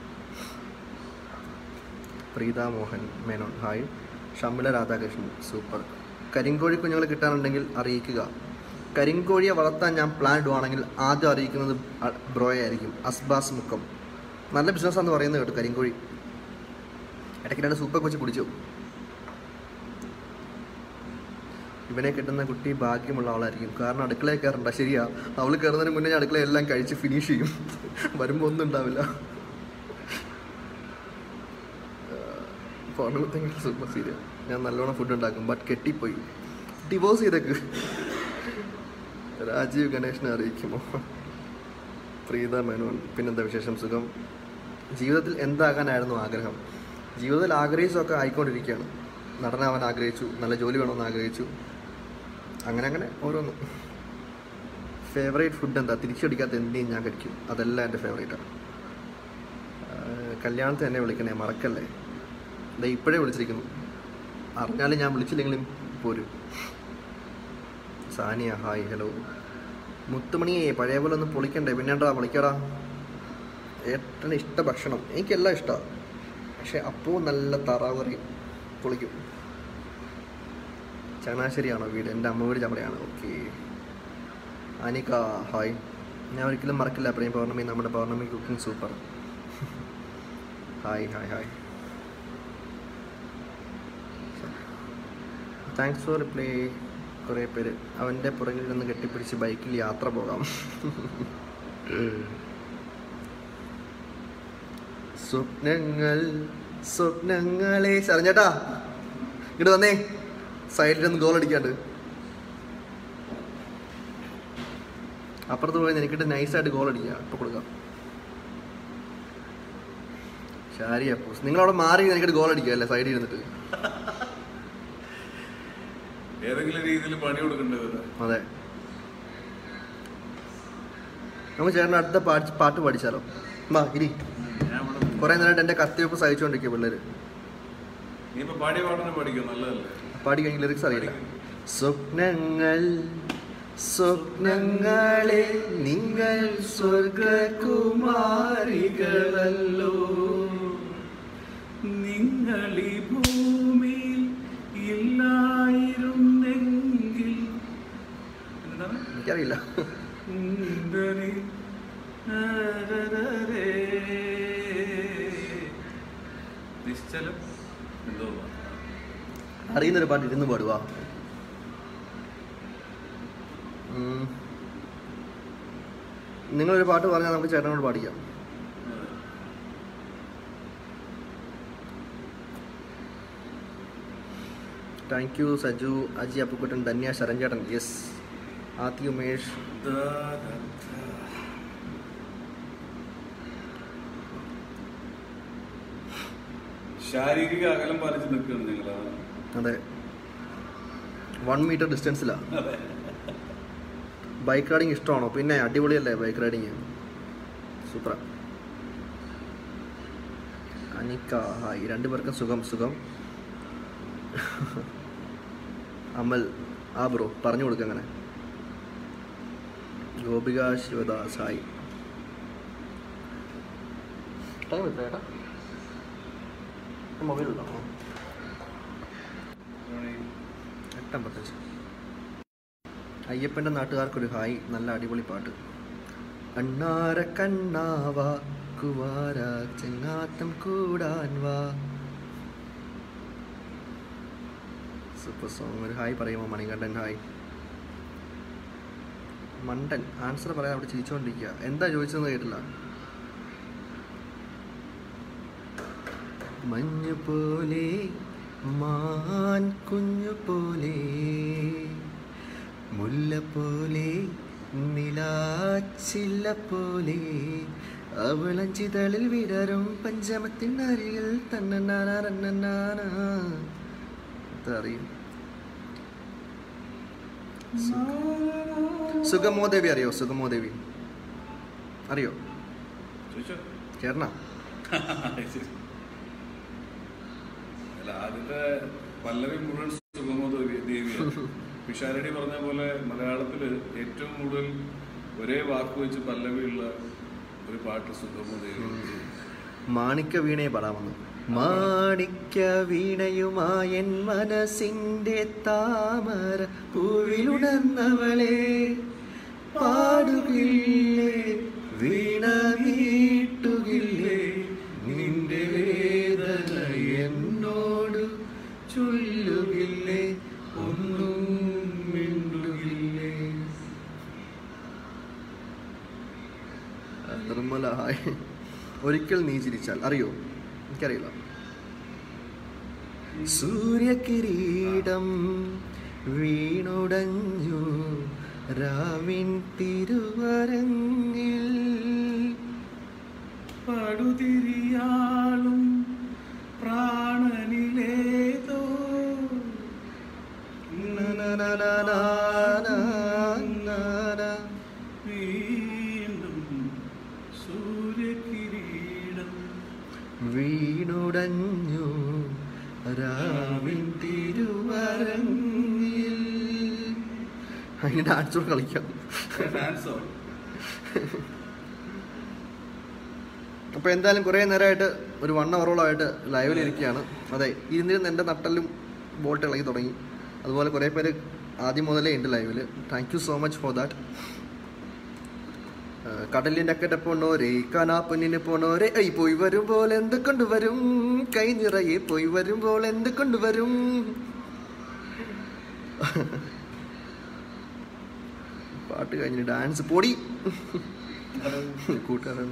Preetha Mohan Menon hi. Shamila Radhakrishnan super. കരിങ്കോഴി കുഞ്ഞുങ്ങൾ കിട്ടാനുണ്ടെങ്കിൽ അറിയിക്കുക. കരിങ്കോഴിയെ വളർത്താൻ ഞാൻ പ്ലാൻ ഇടുവാണെങ്കിൽ ആദ്യം അറിയിക്കുന്നത് ബ്രോയായിരിക്കും. അസ്ബാസ് മുക്കം. നല്ല ബിസിനസ്സാണെന്ന് പറയുന്നത് കേട്ടു കരിങ്കോഴി. ഇടയ്ക്ക് രണ്ട് സൂപ്പൊക്കെ വെച്ച് കുടിച്ചു. ഇവനെ കിട്ടുന്ന കുട്ടി ഭാഗ്യമുള്ള ആളായിരിക്കും. കാരണം അടുക്കളയിൽ കയറണ്ട. ശരിയാ, അവൾ കയറുന്നതിന് മുന്നേ ഞാൻ അടുക്കളയെല്ലാം കഴിച്ച് ഫിനിഷ് ചെയ്യും. വരുമ്പോൾ ഒന്നും ഉണ്ടാവില്ല. പൗർണമിത്തെങ്കിൽ സൂപ്പർ സീരിയൽ. ഞാൻ നല്ലോണം ഫുഡ് ഉണ്ടാക്കും, ബട്ട് കെട്ടിപ്പോയി. ഡിവോഴ്സ് ചെയ്തേക്ക്. രാജീവ് ഗണേഷിനെ അറിയിക്കുമോ? പ്രീത മേനോൻ. പിന്നെന്താ വിശേഷം? സുഖം. ജീവിതത്തിൽ എന്താകാനായിരുന്നു ആഗ്രഹം? ജീവിതത്തിൽ ആഗ്രഹിച്ചൊക്കെ ആയിക്കൊണ്ടിരിക്കുകയാണ്. നടനാവാൻ ആഗ്രഹിച്ചു, നല്ല ജോലി വേണമെന്ന് ആഗ്രഹിച്ചു, അങ്ങനെ അങ്ങനെ ഓരോന്നും. ഫേവറേറ്റ് ഫുഡ് എന്താ? തിരിച്ചടിക്കാത്ത എന്തെങ്കിലും ഞാൻ കഴിക്കും, അതെല്ലാം എൻ്റെ ഫേവറേറ്റാണ്. കല്യാണത്തിന് എന്നെ വിളിക്കണേ, മറക്കല്ലേ. ഇതാ ഇപ്പോഴേ വിളിച്ചിരിക്കുന്നു, അറിഞ്ഞാലും ഞാൻ വിളിച്ചില്ലെങ്കിലും പോരും. സാനിയ ഹായ്. ഹലോ. മുത്തുമണിയെ പഴയ പോലെ ഒന്ന് പൊളിക്കണ്ടേ? പിന്നെണ്ടാ പൊളിക്കടാ. ഏറ്റവും ഇഷ്ട ഭക്ഷണം എനിക്കെല്ലാം ഇഷ്ടമാണ്, പക്ഷെ അപ്പോൾ നല്ല താറാവ് കറി പൊളിക്കും. ചങ്ങനാശ്ശേരിയാണോ വീട്? എൻ്റെ അമ്മ വീട് ചമടയാണ്. ഓക്കെ. അനിക ഹായ്. ഞാൻ ഒരിക്കലും മറക്കില്ല പ്രേം പൗർണമി. നമ്മുടെ Pournami cooking super. Hi hi hi. Thanks for reply. കുറേ പേര്. അവൻ്റെ പുറകിൽ നിന്ന് കെട്ടിപ്പിടിച്ച് ബൈക്കിൽ യാത്ര പോകാം. സ്വപ്നങ്ങൾ സ്വപ്നങ്ങളെ. ശരഞ്ഞേട്ടാ ഇങ്ങോട്ട് വന്നേ, സൈഡിലൊന്ന് ഗോൾ അടിക്കാണ്ട്. അപ്പുറത്ത് പോയി എനിക്കിട്ട് നൈസായിട്ട് ഗോൾ അടിക്കാം. ഇപ്പൊ കൊടുക്കാം. ശാരിയ പോസ്. നിങ്ങളവിടെ മാറി എനിക്കിട്ട് ഗോൾ അടിക്കുക അല്ലേ, സൈഡിൽ ഇരുന്നിട്ട്. ഏതെങ്കിലും രീതിയിൽ പണി കൊടുക്കേണ്ടത്. അതെ. നമുക്ക് ചേട്ടൻ അടുത്ത പാട്ട് പാട്ട് പഠിച്ചാലോ? വാ ഇനി. കുറെ നേരമായിട്ട് എന്റെ കത്തിവെപ്പ് സഹിച്ചുകൊണ്ടിരിക്കുക പിള്ളേര്. പാടി കഴിഞ്ഞ ലിറിക്സ് അറിയില്ല. സ്വപ്നങ്ങൾ സ്വപ്നങ്ങളെ നിങ്ങൾ സ്വർഗകുമാരികളല്ലോ, നിങ്ങളീ ഭൂമിയിൽ ഇല്ലായിരുന്നെങ്കിൽ. എനിക്കറിയില്ല. നിശ്ചലം എന്തോ അറിയുന്നൊരു പാട്ട് ഇരുന്ന് പാടുവാ. നിങ്ങളൊരു പാട്ട് പറഞ്ഞാൽ നമുക്ക് ചേട്ടനോട് പാടിക്കാം. താങ്ക് യു സജു, അജി അപ്പുക്കുട്ടൻ, ധന്യ, ശരൺ ചേട്ടൻ. യെസ്. ആത്തി ഉമേഷ്. ശാരീരിക അകലം പാലിച്ച് നിൽക്കുകയാണ് നിങ്ങൾ. അതെ, വൺ മീറ്റർ ഡിസ്റ്റൻസിലാണ്. ബൈക്ക് റൈഡിങ് ഇഷ്ടമാണോ? പിന്നെ അടിപൊളിയല്ലേ bike riding, super. Anikka hi. രണ്ടുപേർക്കും സുഖം സുഖം. അമൽ ആ ബ്രോ പറഞ്ഞു കൊടുക്കുക അങ്ങനെ. ഗോപിക ശിവദാസ് ഹായ്. ടൈം എത്രയാ? മൊബൈലുണ്ടോ? എട്ടമ്പത്തഞ്ച്. അയ്യപ്പൻ്റെ നാട്ടുകാർക്കൊരു ഹായ്. നല്ല അടിപൊളി പാട്ട്. അണ്ണാര കണ്ണാവാ കുവാര ചെങ്ങാത്തം കൂടാൻ വാ. Super song. ഒരു ഹായ് പറയുമോ മണികണ്ഠൻ? ഹായ്. മണ്ടൻ ആൻസർ പറയാൻ അവിടെ ചിരിച്ചുകൊണ്ടിരിക്കുക. എന്താ ചോദിച്ചതെന്ന് കേട്ടില്ല. മഞ്ഞു പോലെ മാൻ കുഞ്ഞു പോലെ മുല്ല പോലെ നിലാച്ചില്ല പോലെ അവളഞ്ചിതളിൽ വിടരും പഞ്ചമത്തിൻ അരികിൽ തന്നനാന. അറിയും സുഗമോദേവി അറിയോ? സുഗമോദേവി അറിയോ? കേരള ആദ്യത്തെ പല്ലവി മുഴുവൻ സുഗമോദേവിയാണ്. പിഷാരടി പറഞ്ഞ പോലെ മലയാളത്തില് ഏറ്റവും കൂടുതൽ ഒരേ വാക്ക് വെച്ച് പല്ലവിയുള്ള ഒരു പാട്ട് സുഗമോദേവി. മാണിക്യ വീണയെ പാടാമെന്ന്. മാണിക്യ വീണയുമായൻ മനസ്സിന്റെ താമര പൂവിലുണർന്നവളെ പാടുകില്ലേ വീണ മീട്ടുകില്ലേ നിന്റെ വേദന എന്നോട് ചൊല്ലുകില്ലേ ഒന്നും മിണ്ടുകില്ലേ. നിർമ്മല ഹായ്. ഒരിക്കൽ നീ ചിരിച്ചാൽ അറിയോ? എനിക്കറിയില്ല. സൂര്യകിരീടം വീണുടഞ്ഞു രാവിൻ തിരുവരങ്ങിൽ പടുതിരിയാളും പ്രാണനിലേതോ വീണുടഞ്ഞു രാവിൻ തിരുവരങ്ങിൽ. അതിന് ഡാൻസോട് കളിക്കാം. അപ്പോൾ എന്തായാലും കുറേ നേരമായിട്ട് ഒരു വൺ അവറോളമായിട്ട് ലൈവിലിരിക്കുകയാണ്. അതെ, ഇരുന്നിരുന്ന് എൻ്റെ നട്ടലും ബോട്ട് ഇളകി തുടങ്ങി. അതുപോലെ കുറേ പേര് ആദ്യം മുതലേ ഉണ്ട് ലൈവിൽ. Thank you so much for that. കടലിൻ്റെ അക്കരെ പോണോരെ കനാപ്പൊന്നിന് പോണോരെ ഐ പോയി വരുമ്പോൾ എന്ത് കൊണ്ടുവരും കൈ നിറയെ പോയി വരുമ്പോൾ എന്ത് കൊണ്ടുവരും. പാട്ട് കഴിഞ്ഞ് ഡാൻസ് പൊടി കൂട്ടുകാരണ്ട.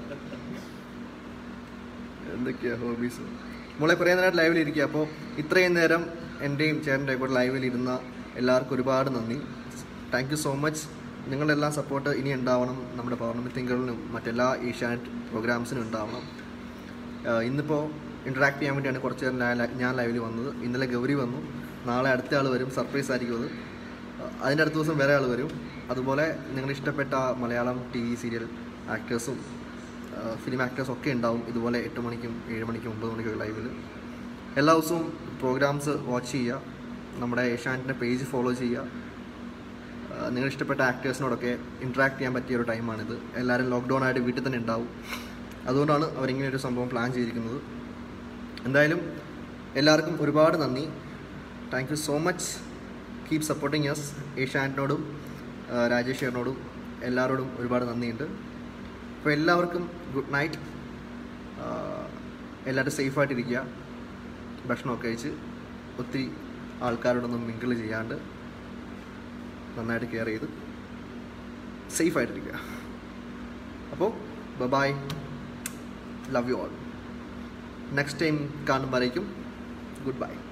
എന്തൊക്കെയാ ഹോബീസ്? മോളെ കുറേ നേരമായിട്ട് ലൈവിലിരിക്കുക. അപ്പോൾ ഇത്രയും നേരം എൻ്റെയും ചേട്ടൻ്റെ കൂടെ ലൈവിലിരുന്ന എല്ലാവർക്കും ഒരുപാട് നന്ദി. Thank you so much. നിങ്ങളെല്ലാം സപ്പോർട്ട് ഇനി ഉണ്ടാവണം. നമ്മുടെ പൗർണമി തിങ്കളിലും മറ്റെല്ലാ ഏഷ്യാനെറ്റ് പ്രോഗ്രാംസിനും ഉണ്ടാവണം. ഇന്നിപ്പോൾ ഇൻറ്ററാക്ട് ചെയ്യാൻ വേണ്ടിയാണ് കുറച്ച് നേരം ഞാൻ ലൈവിൽ വന്നത്. ഇന്നലെ ഗൗരി വന്നു. നാളെ അടുത്ത ആൾ വരും. സർപ്രൈസ് ആയിരിക്കും അത്. അതിൻ്റെ അടുത്ത ദിവസം വേറെ ആൾ വരും. അതുപോലെ നിങ്ങൾ ഇഷ്ടപ്പെട്ട മലയാളം ടി വി സീരിയൽ ആക്ടേഴ്സും ഫിലിം ആക്ടേഴ്സും ഒക്കെ ഉണ്ടാവും ഇതുപോലെ എട്ട് മണിക്കും ഏഴ് മണിക്കും ഒമ്പത് മണിക്കും ലൈവിൽ. എല്ലാ ദിവസവും പ്രോഗ്രാംസ് വാച്ച് ചെയ്യുക. നമ്മുടെ ഏഷ്യാനെറ്റിൻ്റെ പേജ് ഫോളോ ചെയ്യുക. നിങ്ങൾ ഇഷ്ടപ്പെട്ട ആക്ടേഴ്സിനോടൊക്കെ ഇൻട്രാക്ട് ചെയ്യാൻ പറ്റിയ ഒരു ടൈമാണിത്. എല്ലാവരും ലോക്ക്ഡൗൺ ആയിട്ട് വീട്ടിൽ തന്നെ ഉണ്ടാവും. അതുകൊണ്ടാണ് അവരിങ്ങനെ ഒരു സംഭവം പ്ലാൻ ചെയ്തിരിക്കുന്നത്. എന്തായാലും എല്ലാവർക്കും ഒരുപാട് നന്ദി. Thank you so much. Keep supporting yes. ഏഷ്യാനെറ്റിനോടും രാജേഷ് ചേട്ടനോടും എല്ലാവരോടും ഒരുപാട് നന്ദിയുണ്ട്. അപ്പോൾ എല്ലാവർക്കും ഗുഡ് നൈറ്റ്. എല്ലാവരും സേഫായിട്ടിരിക്കുക. ഭക്ഷണമൊക്കെ കഴിച്ച് ഒത്തിരി ആൾക്കാരോടൊന്നും മിങ്കിൾ ചെയ്യാണ്ട് നന്നായിട്ട് കെയർ ചെയ്ത് സേഫായിട്ടിരിക്കുക. അപ്പോൾ bye. Love you all. Next time കാണുമ്പോഴേക്കും ഗുഡ് ബൈ.